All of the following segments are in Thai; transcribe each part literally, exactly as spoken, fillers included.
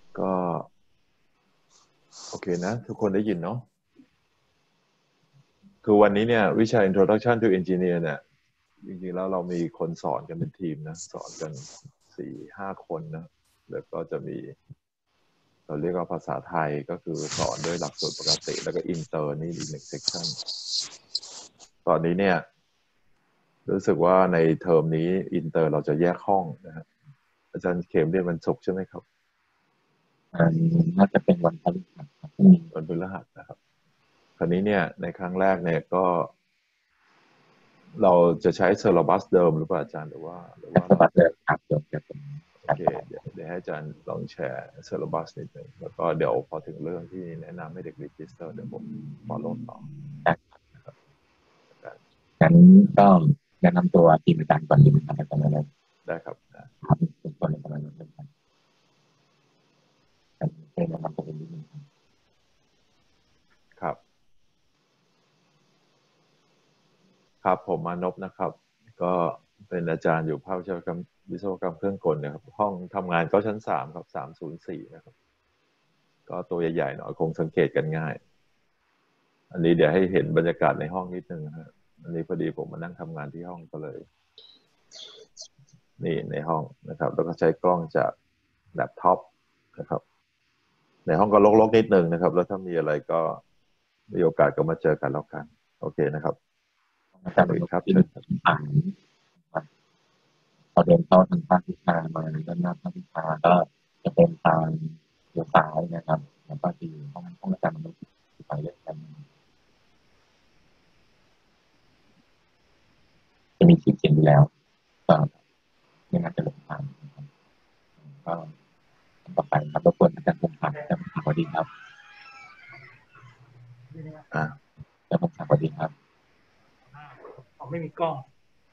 ก็โอเคนะทุกคนได้ยินเนาะคือวันนี้เนี่ยวิชา Introduction to Engineer เนี่ยจริงๆแล้วเรามีคนสอนกันเป็นทีมนะสอนกันสี่ห้าคนนะแล้วก็จะมีเราเรียกว่าภาษาไทยก็คือสอนด้วยหลักสูตรปกติแล้วก็อินเตอร์นี่อีกหนึ่งเซกชันตอนนี้เนี่ยรู้สึกว่าในเทอมนี้อินเตอร์เราจะแยกห้องนะฮะอาจารย์เขมเรียนวันศุกร์ใช่ไหมครับอ่าน่าจะเป็นวันพฤหัสครับพรุ่งนี้วันพฤหัสนะครับคราวนี้เนี่ยในครั้งแรกเนี่ยก็เราจะใช้เซอร์บัสเดิมหรือเปล่าอาจารย์หรือว่าหรือแต่ว่าสบัดเดิเราจะมครับเดี๋ยวจะเป็นโอเคเดี๋ยวเดี๋ยวให้อาจารย์ลองแชร์เซอร์บัสนิดหนึ่งแล้วก็เดี๋ยวพอถึงเรื่องที่แนะนำให้เด็กรีจิสเตอร์เดี๋ยวผม follow ต่อการนะครับอาจารย์งั้นก็แนะนำตัวทีมอาจารย์ก่อนดีไหมครับอาจารย์อะไรได้ครับครับเป็นตัวในประมาณนั้นครับเป็นแนะนำตัวเองนิดนึงครับครับครับผมมานพนะครับก็เป็นอาจารย์อยู่ภาควิศวกรรมวิศวกรรมเครื่องกลนะครับห้องทำงานก็ชั้นสามครับสามศูนย์สี่นะครับก็ตัวใหญ่ๆหน่อยคงสังเกตกันง่ายอันนี้เดี๋ยวให้เห็นบรรยากาศในห้องนิดนึงนะฮะอันนี้พอดีผมมานั่งทำงานที่ห้องก็เลยนี่ในห้องนะครับแล้วก็ใช้กล้องจากแล็ปท็อปนะครับในห้องก็รกๆนิดนึงนะครับแล้วถ้ามีอะไรก็มีโอกาสก็มาเจอกันแล้วกันโอเคนะครับอาจารย์มท่านอื่นนุษย์ที่ครับเชิญครับอ่านพอเดินเข้าทางภาควิชามาด้านหน้าภาควิชาก็จะเป็นทางเลี้ยวซ้ายนะครับแล้วก็ที่ห้องห้องอาจารย์มนุษย์ไปเล่นกันจะมีชื่อเขียนอยู่แล้วก็ไม่น่าจะหลงทางนะครับก็ต่อไปครับรบกวนอาจารย์พงษ์ศักดิ์อาจารย์พงษ์ศักดิ์สวัสดีครับอ่าอาจารย์พงษ์ศักดิ์สวัสดีครับผมไม่มีกล้อง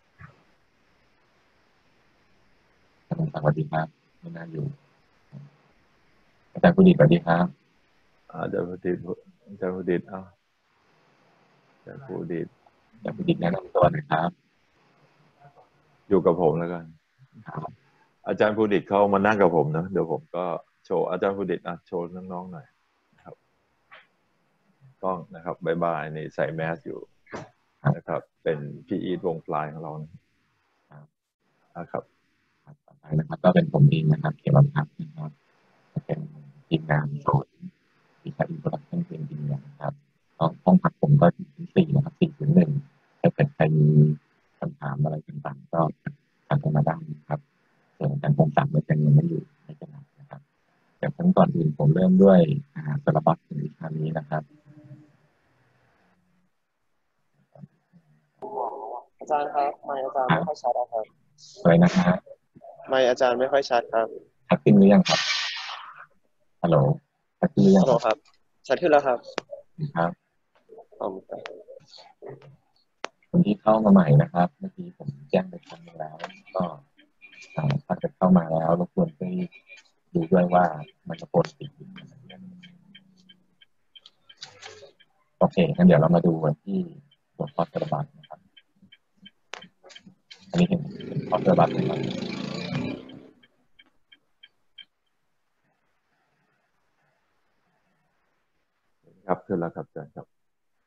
อาจารย์พงษ์ศักดิ์สวัสดีครับไม่น่าอยู่อาจารย์ผู้ดีสวัสดีครับอาจารย์พุดิตอาจารย์พุดิตเอาอาจารย์พุดิตอาจารย์ผู้ดีแนะนำตัวหน่อยครับอยู่กับผมแล้วกันครับอาจารย์พุดิตเขามานั่งกับผมนะเดี๋ยวผมก็โชว์อาจารย์พุดิตอ่ะโชว์น้องๆหน่อยครับกล้องนะครับบายบายนี่ใส่แมสอยู่นะครับเป็นพี่อีทวงปลายของเรานะครับต่อไปนะครับก็เป็นผมเองนะครับเขมพัฒน์นะครับเป็นทีมงานโซนวิชาอินโปรดักชั่นเป็นดีนะครับห้องพักผมก็ที่สี่นะครับสี่ถึงหนึ่งถ้าเกิดใครมีคำถามอะไรต่างๆก็ถามกันมาได้นะครับส่วนอาจารย์พงษ์ศักดิ์ไม่เป็นยังไม่อยู่ไม่เป็นไรนะครับเดี๋ยวขั้นก่อนอื่นผมเริ่มด้วยสารบัญในวิชานี้นะครับอาจารย์ครับไมค์อาจารย์ไม่ค่อยชัดครับอะไรนะฮะไมค์อาจารย์ไม่ค่อยชัดครับชัดขึ้นหรือยังครับฮัลโหลชัดขึ้นหรือยังฮัลโหลครับชัดขึ้นแล้วครับครับอ๋อคนที่เข้ามาใหม่นะครับเมื่อกี้ผมแจ้งไปครั้งนึงแล้วก็ถ้าเกิดเข้ามาแล้วรบกวนช่วยดูด้วยว่าไมโครโฟนติดอยู่โอเคงั้นเดี๋ยวเรามาดูที่หัวข้อสารบัญนะครับอันนี้เห็นข้อสารบัญนะครับครับขึ้นแล้วครับอาจารย์ครับ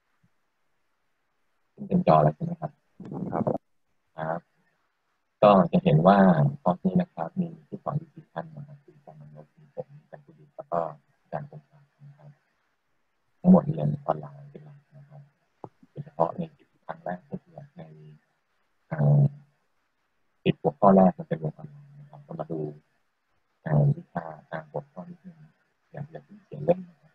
เป็นจอแล้วใช่ไหมครับครับครับก็จะเห็นว่าข้อนี้นะครับมีที่สอนอยู่ที่ท่านนะครับคืออาจารย์มโนมีผมอาจารย์กุดีแล้วก็อาจารย์พงษ์ศักดิ์นะครับทั้งหมดเรียนออนไลน์เป็นหลักนะครับโดยเฉพาะในครั้งแรกก็คือในติดหัวข้อแรกมันเป็นหัวข้อออนไลน์นะครับก็มาดูวิชาตามหัวข้อนิดนึงอย่างอย่างที่เขียนเล่มนะครับ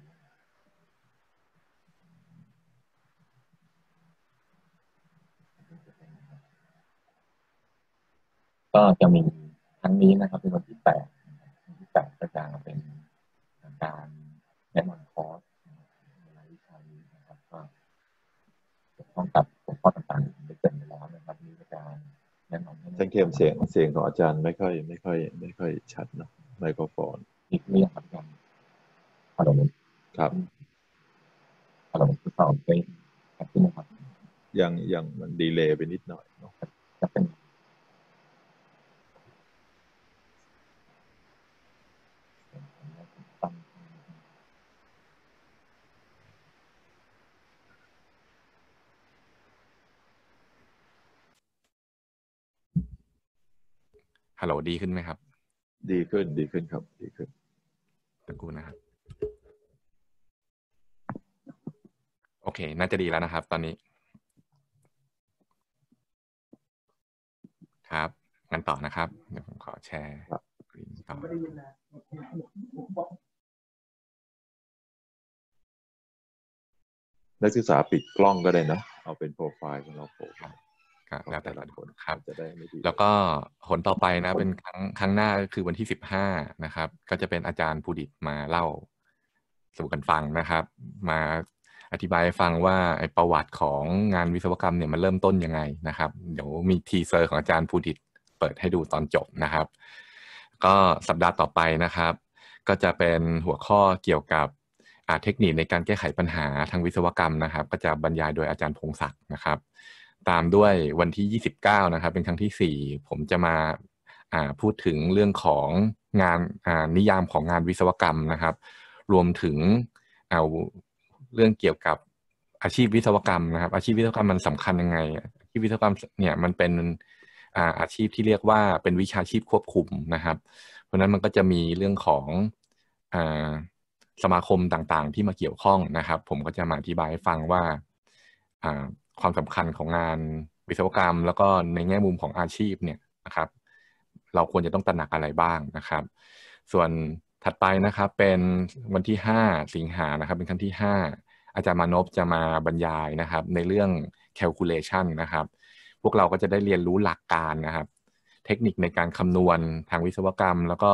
ก็จะมีครั้งนี้นะครับเป็นวันที่แปดวันที่แปดก็จะเป็นการแนะนำคอร์สในวิชานี้นะครับก็เกี่ยวข้องกับหัวข้อต่างๆที่ได้เกริ่นไปแล้วนะครับมีการแนะนำให้สังเกตเสียงเสียงของอาจารย์ไม่ค่อยไม่ค่อยไม่ค่อยชัดเนาะไมโครโฟนอีกเรื่องครับการฮัลโหลครับฮัลโหลทดสอบได้ครับขึ้นนะครับยังยังมันดีเลย์ไปนิดหน่อยเนาะจะเป็นฮัลโหลดีขึ้นไหมครับดีขึ้นดีขึ้นครับดีขึ้นตะกูนะครับโอเคน่าจะดีแล้วนะครับตอนนี้ครับงั้นต่อนะครับเดี๋ยวผมขอแชร์ต่อนักศึกษาปิดกล้องก็ได้นะเอาเป็นโปรไฟล์ของเราโผล่ครับแล้วแต่ละคนครับจะได้ไม่ดีแล้วก็ผลต่อไปนะเป็นครั้งครั้งหน้าก็คือวันที่สิบห้านะครับก็จะเป็นอาจารย์ภูดิตมาเล่าสู่กันฟังนะครับมาอธิบายให้ฟังว่าไอ้ประวัติของงานวิศวกรรมเนี่ยมันเริ่มต้นยังไงนะครับเดี๋ยวมีทีเซอร์ของอาจารย์ภูดิตเปิดให้ดูตอนจบนะครับก็สัปดาห์ต่อไปนะครับก็จะเป็นหัวข้อเกี่ยวกับเทคนิคในการแก้ไขปัญหาทางวิศวกรรมนะครับก็จะบรรยายโดยอาจารย์พงศักดิ์นะครับตามด้วยวันที่ยี่สิบเก้านะครับเป็นครั้งที่สี่ผมจะมาพูดถึงเรื่องของงานนิยามของงานวิศวกรรมนะครับรวมถึงเอาเรื่องเกี่ยวกับอาชีพวิศวกรรมนะครับอาชีพวิศวกรรมมันสำคัญยังไงอาชีพวิศวกรรมเนี่ยมันเป็นอาชีพที่เรียกว่าเป็นวิชาชีพควบคุมนะครับเพราะนั้นมันก็จะมีเรื่องของสมาคมต่างๆที่มาเกี่ยวข้องนะครับผมก็จะมาอธิบายให้ฟังว่าความสำคัญของงานวิศวกรรมแล้วก็ในแง่มุมของอาชีพเนี่ยนะครับเราควรจะต้องตระหนักอะไรบ้างนะครับส่วนถัดไปนะครับเป็นวันที่ห้าสิงหานะครับเป็นครั้งที่ห้าอาจารย์มานพจะมาบรรยายนะครับในเรื่อง calculation นะครับพวกเราก็จะได้เรียนรู้หลักการนะครับเทคนิคในการคำนวณทางวิศวกรรมแล้วก็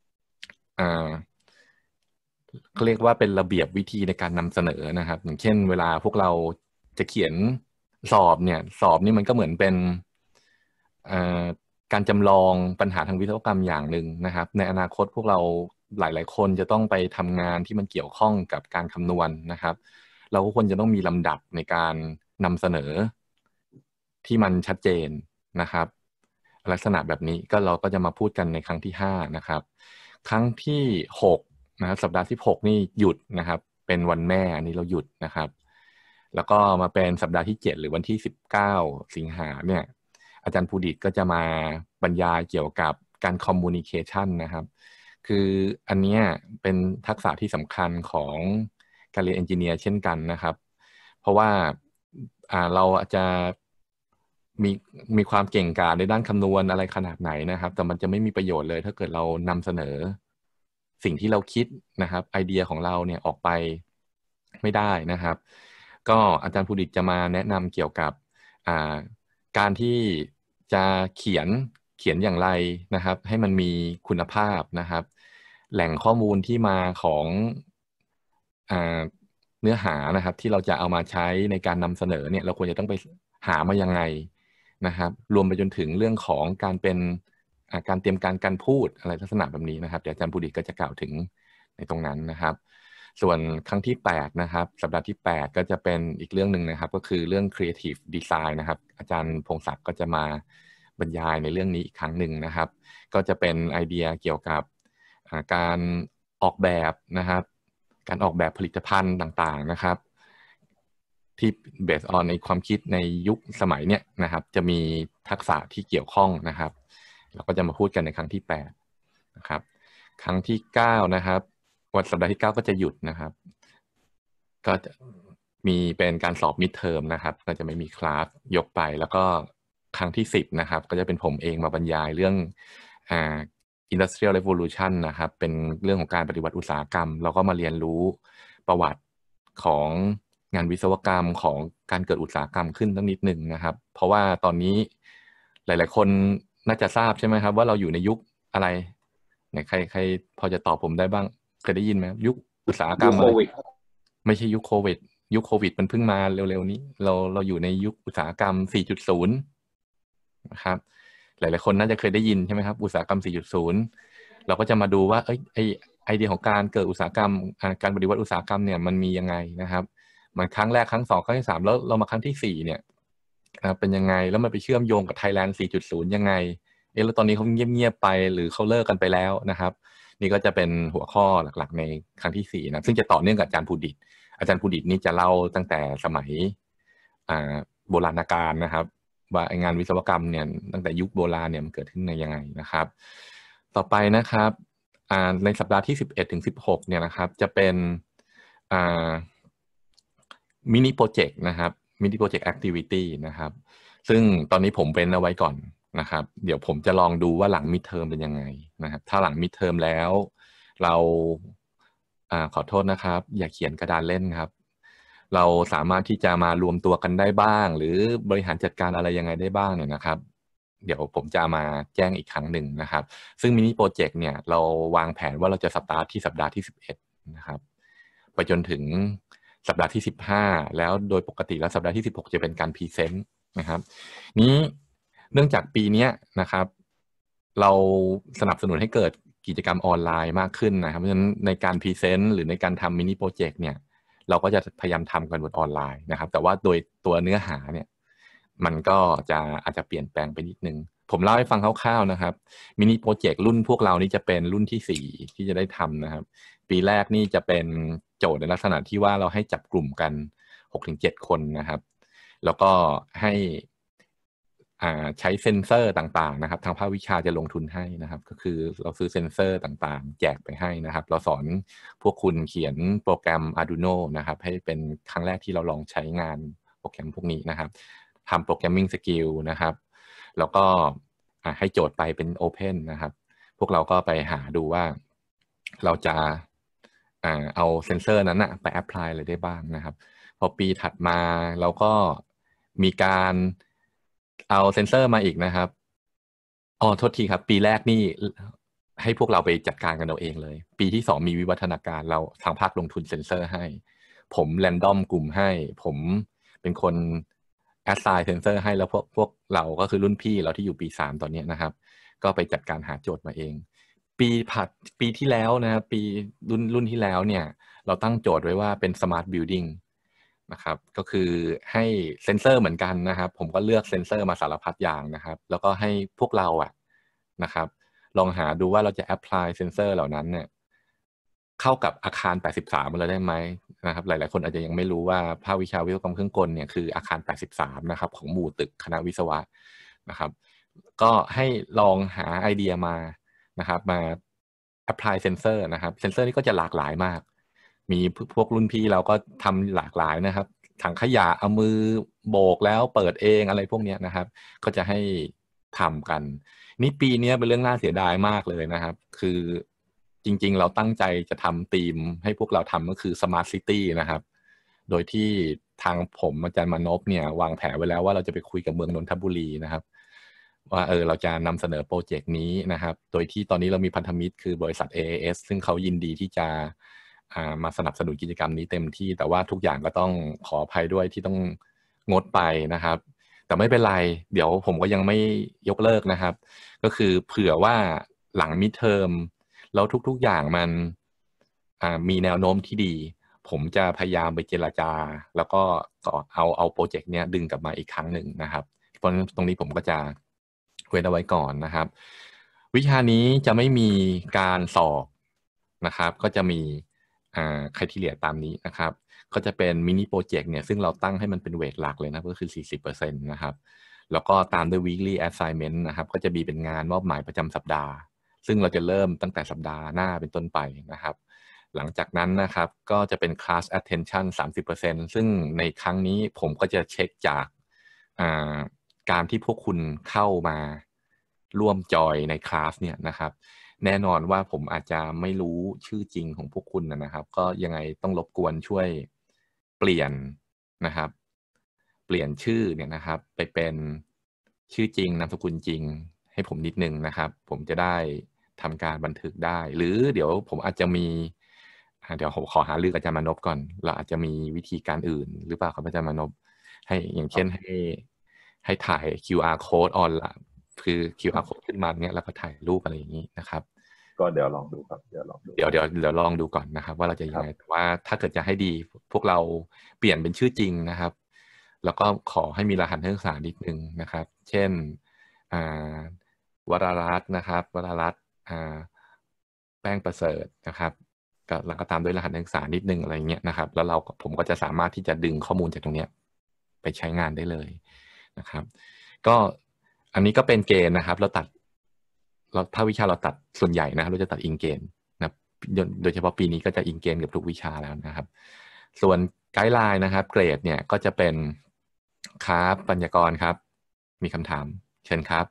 เขาเรียกว่าเป็นระเบียบวิธีในการนำเสนอนะครับอย่างเช่นเวลาพวกเราจะเขียนสอบเนี่ยสอบนี่มันก็เหมือนเป็นการจำลองปัญหาทางวิศวกรรมอย่างหนึ่งนะครับในอนาคตพวกเราหลายๆคนจะต้องไปทำงานที่มันเกี่ยวข้องกับการคำนวณนะครับเราก็ควรจะต้องมีลำดับในการนำเสนอที่มันชัดเจนนะครับลักษณะแบบนี้ก็เราก็จะมาพูดกันในครั้งที่ห้านะครับครั้งที่หกนะครับสัปดาห์ที่หกนี่หยุดนะครับเป็นวันแม่อันนี้เราหยุดนะครับแล้วก็มาเป็นสัปดาห์ที่เจ็ดหรือวันที่สิบเก้าสิงหาเนี่ยอาจารย์ภูดิตก็จะมาบรรยายเกี่ยวกับการคอมมูนิเคชันนะครับคืออันนี้เป็นทักษะที่สำคัญของการเรียนเอนจิเนียร์เช่นกันนะครับเพราะว่าเราอาจจะมีมีความเก่งกาจในด้านคำนวณอะไรขนาดไหนนะครับแต่มันจะไม่มีประโยชน์เลยถ้าเกิดเรานำเสนอสิ่งที่เราคิดนะครับไอเดียของเราเนี่ยออกไปไม่ได้นะครับก็อาจารย์ภูดิตจะมาแนะนำเกี่ยวกับการที่จะเขียนเขียนอย่างไรนะครับให้มันมีคุณภาพนะครับแหล่งข้อมูลที่มาของเนื้อหานะครับที่เราจะเอามาใช้ในการนำเสนอเนี่ยเราควรจะต้องไปหามายังไงนะครับรวมไปจนถึงเรื่องของการเป็นการเตรียมการการพูดอะไรลักษณะแบบนี้นะครับเดี๋ยวอาจารย์ภูดิตก็จะกล่าวถึงในตรงนั้นนะครับส่วนครั้งที่แปดนะครับสัปดาห์ที่แปดก็จะเป็นอีกเรื่องหนึ่งนะครับก็คือเรื่อง Creative Design นะครับอาจารย์พงศักดิ์ก็จะมาบรรยายในเรื่องนี้อีกครั้งหนึ่งนะครับก็จะเป็นไอเดียเกี่ยวกับการออกแบบนะครับการออกแบบผลิตภัณฑ์ต่างๆนะครับที่ based on ในความคิดในยุคสมัยเนี้ยนะครับจะมีทักษะที่เกี่ยวข้องนะครับเราก็จะมาพูดกันในครั้งที่แปดนะครับครั้งที่เก้านะครับวันสัปดาห์ที่เก้าก็จะหยุดนะครับก็จะมีเป็นการสอบ midterm นะครับก็จะไม่มีคลาสยกไปแล้วก็ครั้งที่สิบนะครับก็จะเป็นผมเองมาบรรยายเรื่องอ่า Industrial Revolution นะครับเป็นเรื่องของการปฏิวัติอุตสาหกรรมเราก็มาเรียนรู้ประวัติของงานวิศวกรรมของการเกิดอุตสาหกรรมขึ้นตั้งนิดหนึ่งนะครับเพราะว่าตอนนี้หลายๆคนน่าจะทราบใช่ไหมครับว่าเราอยู่ในยุคอะไรไหนใครใครพอจะตอบผมได้บ้างเคยได้ยินไหมยุคอุตสาหกรรมอะไรไม่ใช่ยุคโควิดยุคโควิดมันเพิ่งมาเร็วๆนี้เราเราอยู่ในยุคอุตสาหกรรม สี่จุดศูนย์ นะครับหลายๆคนน่าจะเคยได้ยินใช่ไหมครับอุตสาหกรรม สี่จุดศูนย์ เราก็จะมาดูว่าเอ้ยไอไอเดียของการเกิดอุตสาหกรรมการปฏิวัติอุตสาหกรรมเนี่ยมันมียังไงนะครับมันครั้งแรกครั้งสองครั้งที่สามแล้วเรามาครั้งที่สี่เนี่ยเป็นยังไงแล้วมันไปเชื่อมโยงกับ Thailand สี่จุดศูนย์ ยังไงเอ๊ะแล้วตอนนี้เขาเงียบๆไปหรือเขาเลิกกันไปแล้วนะครับนี่ก็จะเป็นหัวข้อหลักๆในครั้งที่สี่นะซึ่งจะต่อเนื่องกับอาจารย์ภูดิตอาจารย์ภูดิตนี่จะเล่าตั้งแต่สมัยโบราณกาลนะครับว่างานวิศวกรรมเนี่ยตั้งแต่ยุคโบราณเนี่ยมันเกิดขึ้นในยังไงนะครับต่อไปนะครับในสัปดาห์ที่สิบเอ็ดถึงสิบหกเนี่ยนะครับจะเป็นมินิโปรเจกต์นะครับมินิโปรเจกต์แอคทิวิตี้นะครับซึ่งตอนนี้ผมเป็นเอาไว้ก่อนนะครับเดี๋ยวผมจะลองดูว่าหลังมิดเทอมเป็นยังไงนะครับถ้าหลังมิดเทอมแล้วเราอ่าขอโทษนะครับอย่าเขียนกระดานเล่นครับเราสามารถที่จะมารวมตัวกันได้บ้างหรือบริหารจัดการอะไรยังไงได้บ้างเนี่ยนะครับเดี๋ยวผมจะมาแจ้งอีกครั้งหนึ่งนะครับซึ่งมินิโปรเจกต์เนี่ยเราวางแผนว่าเราจะสตาร์ทที่สัปดาห์ที่สิบเอ็ดนะครับไปจนถึงสัปดาห์ที่สิบห้าแล้วโดยปกติแล้วสัปดาห์ที่สิบหกจะเป็นการพรีเซนต์นะครับนี้เนื่องจากปีนี้นะครับเราสนับสนุนให้เกิดกิจกรรมออนไลน์มากขึ้นนะครับเพราะฉะนั้นในการพรีเซนต์หรือในการทำมินิโปรเจกต์เนี่ยเราก็จะพยายามทำกันบนออนไลน์นะครับแต่ว่าโดยตัวเนื้อหาเนี่ยมันก็จะอาจจะเปลี่ยนแปลงไปนิดนึงผมเล่าให้ฟังคร่าวๆนะครับมินิโปรเจกต์รุ่นพวกเรานี่จะเป็นรุ่นที่สี่ที่จะได้ทำนะครับปีแรกนี่จะเป็นโจทย์ในลักษณะที่ว่าเราให้จับกลุ่มกัน หกถึงเจ็ด คนนะครับแล้วก็ให้ใช้เซ็นเซอร์ต่างๆนะครับทางภาควิชาจะลงทุนให้นะครับก็คือเราซื้อเซ็นเซอร์ต่างๆแจกไปให้นะครับเราสอนพวกคุณเขียนโปรแกรม Arduino นะครับให้เป็นครั้งแรกที่เราลองใช้งานโปรแกรมพวกนี้นะครับทำโปรแกรมมิ่งสกิลนะครับแล้วก็ให้โจทย์ไปเป็น Open นะครับพวกเราก็ไปหาดูว่าเราจะเอาเซ็นเซอร์นั้นนะไปแอพพลายอะไรได้บ้างนะครับพอปีถัดมาเราก็มีการเอาเซ็นเซอร์มาอีกนะครับอ๋อโทษทีครับปีแรกนี่ให้พวกเราไปจัดการกันเราเองเลยปีที่สองมีวิวัฒนาการเราทางภาคลงทุนเซ็นเซอร์ให้ผมแรนดอมกลุ่มให้ผมเป็นคนแอสไซน์เซ็นเซอร์ให้แล้วพวกพวกเราก็คือรุ่นพี่เราที่อยู่ปีสามตอนนี้นะครับก็ไปจัดการหาโจทย์มาเองปีผัดปีที่แล้วนะครับปีรุ่นรุ่นที่แล้วเนี่ยเราตั้งโจทย์ไว้ว่าเป็น Smart Building นะครับก็คือให้เซ็นเซอร์เหมือนกันนะครับผมก็เลือกเซ็นเซอร์มาสารพัดอย่างนะครับแล้วก็ให้พวกเราอะนะครับลองหาดูว่าเราจะแอพพลายเซ็นเซอร์เหล่านั้นเนี่ยเข้ากับอาคารแปดสิบสามมันเลยได้ไหมนะครับหลายๆคนอาจจะยังไม่รู้ว่าภาควิชาวิศวกรรมเครื่องกลเนี่ยคืออาคารแปดสิบสามนะครับของหมู่ตึกคณะวิศวะนะครับก็ให้ลองหาไอเดียมานะครับมา apply sensor นะครับเซนเซอร์นี่ก็จะหลากหลายมากมีพวกรุ่นพี่เราก็ทำหลากหลายนะครับถังขยะเอามือโบกแล้วเปิดเองอะไรพวกนี้นะครับก็จะให้ทำกันนี่ปีนี้เป็นเรื่องน่าเสียดายมากเลยนะครับคือจริงๆเราตั้งใจจะทำธีมให้พวกเราทำก็คือ Smart City นะครับโดยที่ทางผมอาจารย์มานพเนี่ยวางแผนไว้แล้วว่าเราจะไปคุยกับเมืองนนทบุรีนะครับว่าเออเราจะนำเสนอโปรเจกต์นี้นะครับโดยที่ตอนนี้เรามีพันธมิตรคือบริษัท เอ เอ เอส ซึ่งเขายินดีที่จะมาสนับสนุนกิจกรรมนี้เต็มที่แต่ว่าทุกอย่างก็ต้องขออภัยด้วยที่ต้องงดไปนะครับแต่ไม่เป็นไรเดี๋ยวผมก็ยังไม่ยกเลิกนะครับก็คือเผื่อว่าหลังมิดเทอมแล้วทุกๆอย่างมันมีแนวโน้มที่ดีผมจะพยายามไปเจรจาแล้วก็เอาเอาโปรเจกต์เนี้ยดึงกลับมาอีกครั้งหนึ่งนะครับเพราะตรงนี้ผมก็จะเว้นเอาไว้ก่อนนะครับวิชานี้จะไม่มีการสอบนะครับก็จะมีอ่าไครทีเรียตามนี้นะครับก็จะเป็นมินิโปรเจกต์เนี่ยซึ่งเราตั้งให้มันเป็นเวทหลักเลยนะก็คือ สี่สิบเปอร์เซ็นต์ นะครับแล้วก็ตามด้วย weekly assignment นะครับก็จะมีเป็นงานมอบหมายประจำสัปดาห์ซึ่งเราจะเริ่มตั้งแต่สัปดาห์หน้าเป็นต้นไปนะครับหลังจากนั้นนะครับก็จะเป็น class attention สามสิบเปอร์เซ็นต์ ซึ่งในครั้งนี้ผมก็จะเช็คจากการที่พวกคุณเข้ามาร่วมจอยในคลาสเนี่ยนะครับแน่นอนว่าผมอาจจะไม่รู้ชื่อจริงของพวกคุณนะครับก็ยังไงต้องรบกวนช่วยเปลี่ยนนะครับเปลี่ยนชื่อเนี่ยนะครับไปเป็นชื่อจริงนามสกุลจริงให้ผมนิดนึงนะครับผมจะได้ทำการบันทึกได้หรือเดี๋ยวผมอาจจะมีเดี๋ยวผมขอหารือกับอาจารย์มานพก่อนเราอาจจะมีวิธีการอื่นหรือเปล่าครับอาจารย์มานพให้อย่างเช่นให้ให้ถ่าย คิว อาร์ code ออนไลน์คือ คิว อาร์ code ขึ้นมาเนี้ยแล้วก็ถ่ายรูปอะไรอย่างนี้นะครับก็เดี๋ยวลองดูครับเดี๋ยวลองดูเดี๋ยวเดี๋ยวเดี๋ยวลองดูก่อนนะครับว่าเราจะยังไงแต่ว่าถ้าเกิดจะให้ดีพวกเราเปลี่ยนเป็นชื่อจริงนะครับแล้วก็ขอให้มีรหัสนักศึกษานิดนึงนะครับเช่นวรารัตน์นะครับวรารัตน์แป้งประเสริฐนะครับก็แล้วก็ตามด้วยรหัสนักศึกษานิดนึงอะไรเงี้ยนะครับแล้วเราผมก็จะสามารถที่จะดึงข้อมูลจากตรงเนี้ยไปใช้งานได้เลยนะครับก็อันนี้ก็เป็นเกณฑ์นะครับเราตัดเราถ้าวิชาเราตัดส่วนใหญ่นะครับเราจะตัดอิงเกณฑ์นะโดยเฉพาะปีนี้ก็จะอิงเกณฑ์กับทุกวิชาแล้วนะครับส่วนไกด์ไลน์นะครับเกรดเนี่ยก็จะเป็นครับปัญญากรครับมีคำถามเชิญครับ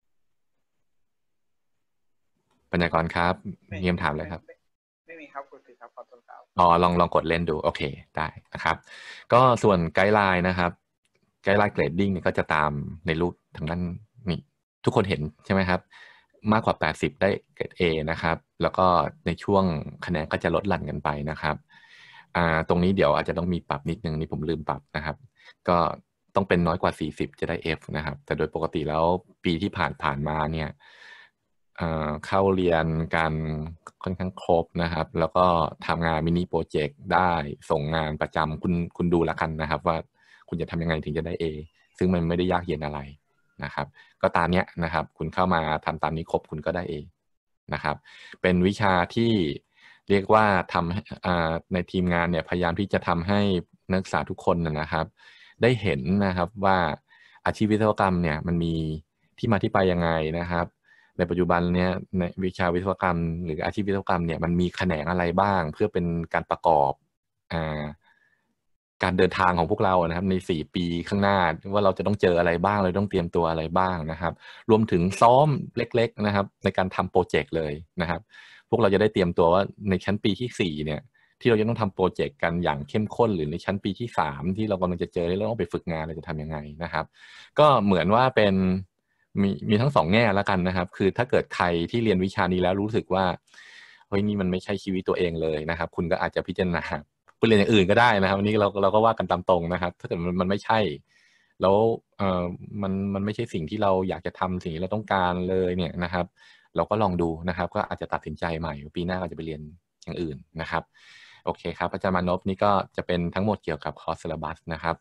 ปัญญากรครับมีคำถามเลยครับไม่มีครับคุณสิครับขอโทษครับอ๋อลองลองกดเล่นดูโอเคได้นะครับก็ส่วนไกด์ไลน์นะครับไกด์ไลน์เกรดดิ้งเนี่ยก็จะตามในรูปทางด้านนี่ทุกคนเห็นใช่ไหมครับมากกว่าแปดสิบได้เกรด A นะครับแล้วก็ในช่วงคะแนนก็จะลดหลั่นกันไปนะครับอ่าตรงนี้เดี๋ยวอาจจะต้องมีปรับนิดนึงนี่ผมลืมปรับนะครับก็ต้องเป็นน้อยกว่าสี่สิบจะได้ F นะครับแต่โดยปกติแล้วปีที่ผ่านผ่านมาเนี่ยเข้าเรียนการค่อนข้างครบนะครับแล้วก็ทำงานมินิโปรเจกต์ได้ส่งงานประจำคุณคุณดูละกันนะครับว่าคุณจะทำยังไงถึงจะได้ A ซึ่งมันไม่ได้ยากเย็นอะไรนะครับก็ตามเนี้ยนะครับคุณเข้ามาทำตามนี้ครบคุณก็ได้ A นะครับเป็นวิชาที่เรียกว่าทำในทีมงานเนี่ยพยายามที่จะทำให้นักศึกษาทุกคนนะครับได้เห็นนะครับว่าอาชีพวิศวกรรมเนี่ยมันมีที่มาที่ไปยังไงนะครับในปัจจุบันเนี่ยในวิชาวิศวกรรมหรืออาชีพวิศวกรรมเนี่ยมันมีแขนงอะไรบ้างเพื่อเป็นการประกอบอ่าการเดินทางของพวกเรานะครับในสี่ปีข้างหน้าว่าเราจะต้องเจออะไรบ้างเราต้องเตรียมตัวอะไรบ้างนะครับรวมถึงซ้อมเล็กๆนะครับในการทำโปรเจกต์เลยนะครับพวกเราจะได้เตรียมตัวว่าในชั้นปีที่สี่เนี่ยที่เราจะต้องทำโปรเจกต์กันอย่างเข้มข้นหรือในชั้นปีที่สามที่เรากำลังจะเจอที่เราต้องไปฝึกงานเราจะทำยังไงนะครับก็เหมือนว่าเป็นมีมีทั้งสองแง่แล้วกันนะครับคือถ้าเกิดใครที่เรียนวิชานี้แล้วรู้สึกว่าเฮ้ยนี่มันไม่ใช่ชีวิตตัวเองเลยนะครับคุณก็อาจจะพิจารณาไปเรียนอย่างอื่นก็ได้นะครับวันนี้เราเราก็ว่ากันตามตรงนะครับถ้าเกิดมันมันไม่ใช่แล้วเอ่อมันมันไม่ใช่สิ่งที่เราอยากจะทำสิ่งที่เราต้องการเลยเนี่ยนะครับเราก็ลองดูนะครับก็อาจจะตัดสินใจใหม่ปีหน้าเราจะไปเรียนอย่างอื่นนะครับโอเคครับอาจารย์มานพนี่ก็จะเป็นทั้งหมดเกี่ยวกับคอร์สซิลลับัสนะครับ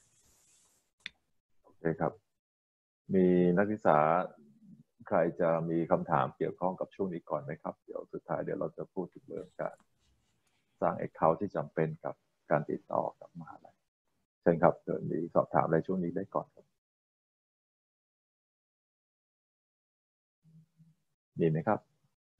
โอเคครับมีนักศึกษาใครจะมีคำถามเกี่ยวข้องกับช่วงนี้ก่อนไหมครับเดี๋ยวสุดท้ายเดี๋ยวเราจะพูดถึงเรื่องการสร้าง account ที่จำเป็นกับการติดต่อกับมหาลัยเชิญครับเดี๋ยวมีสอบถามอะไรช่วงนี้ได้ก่อนครับมีไหมครับ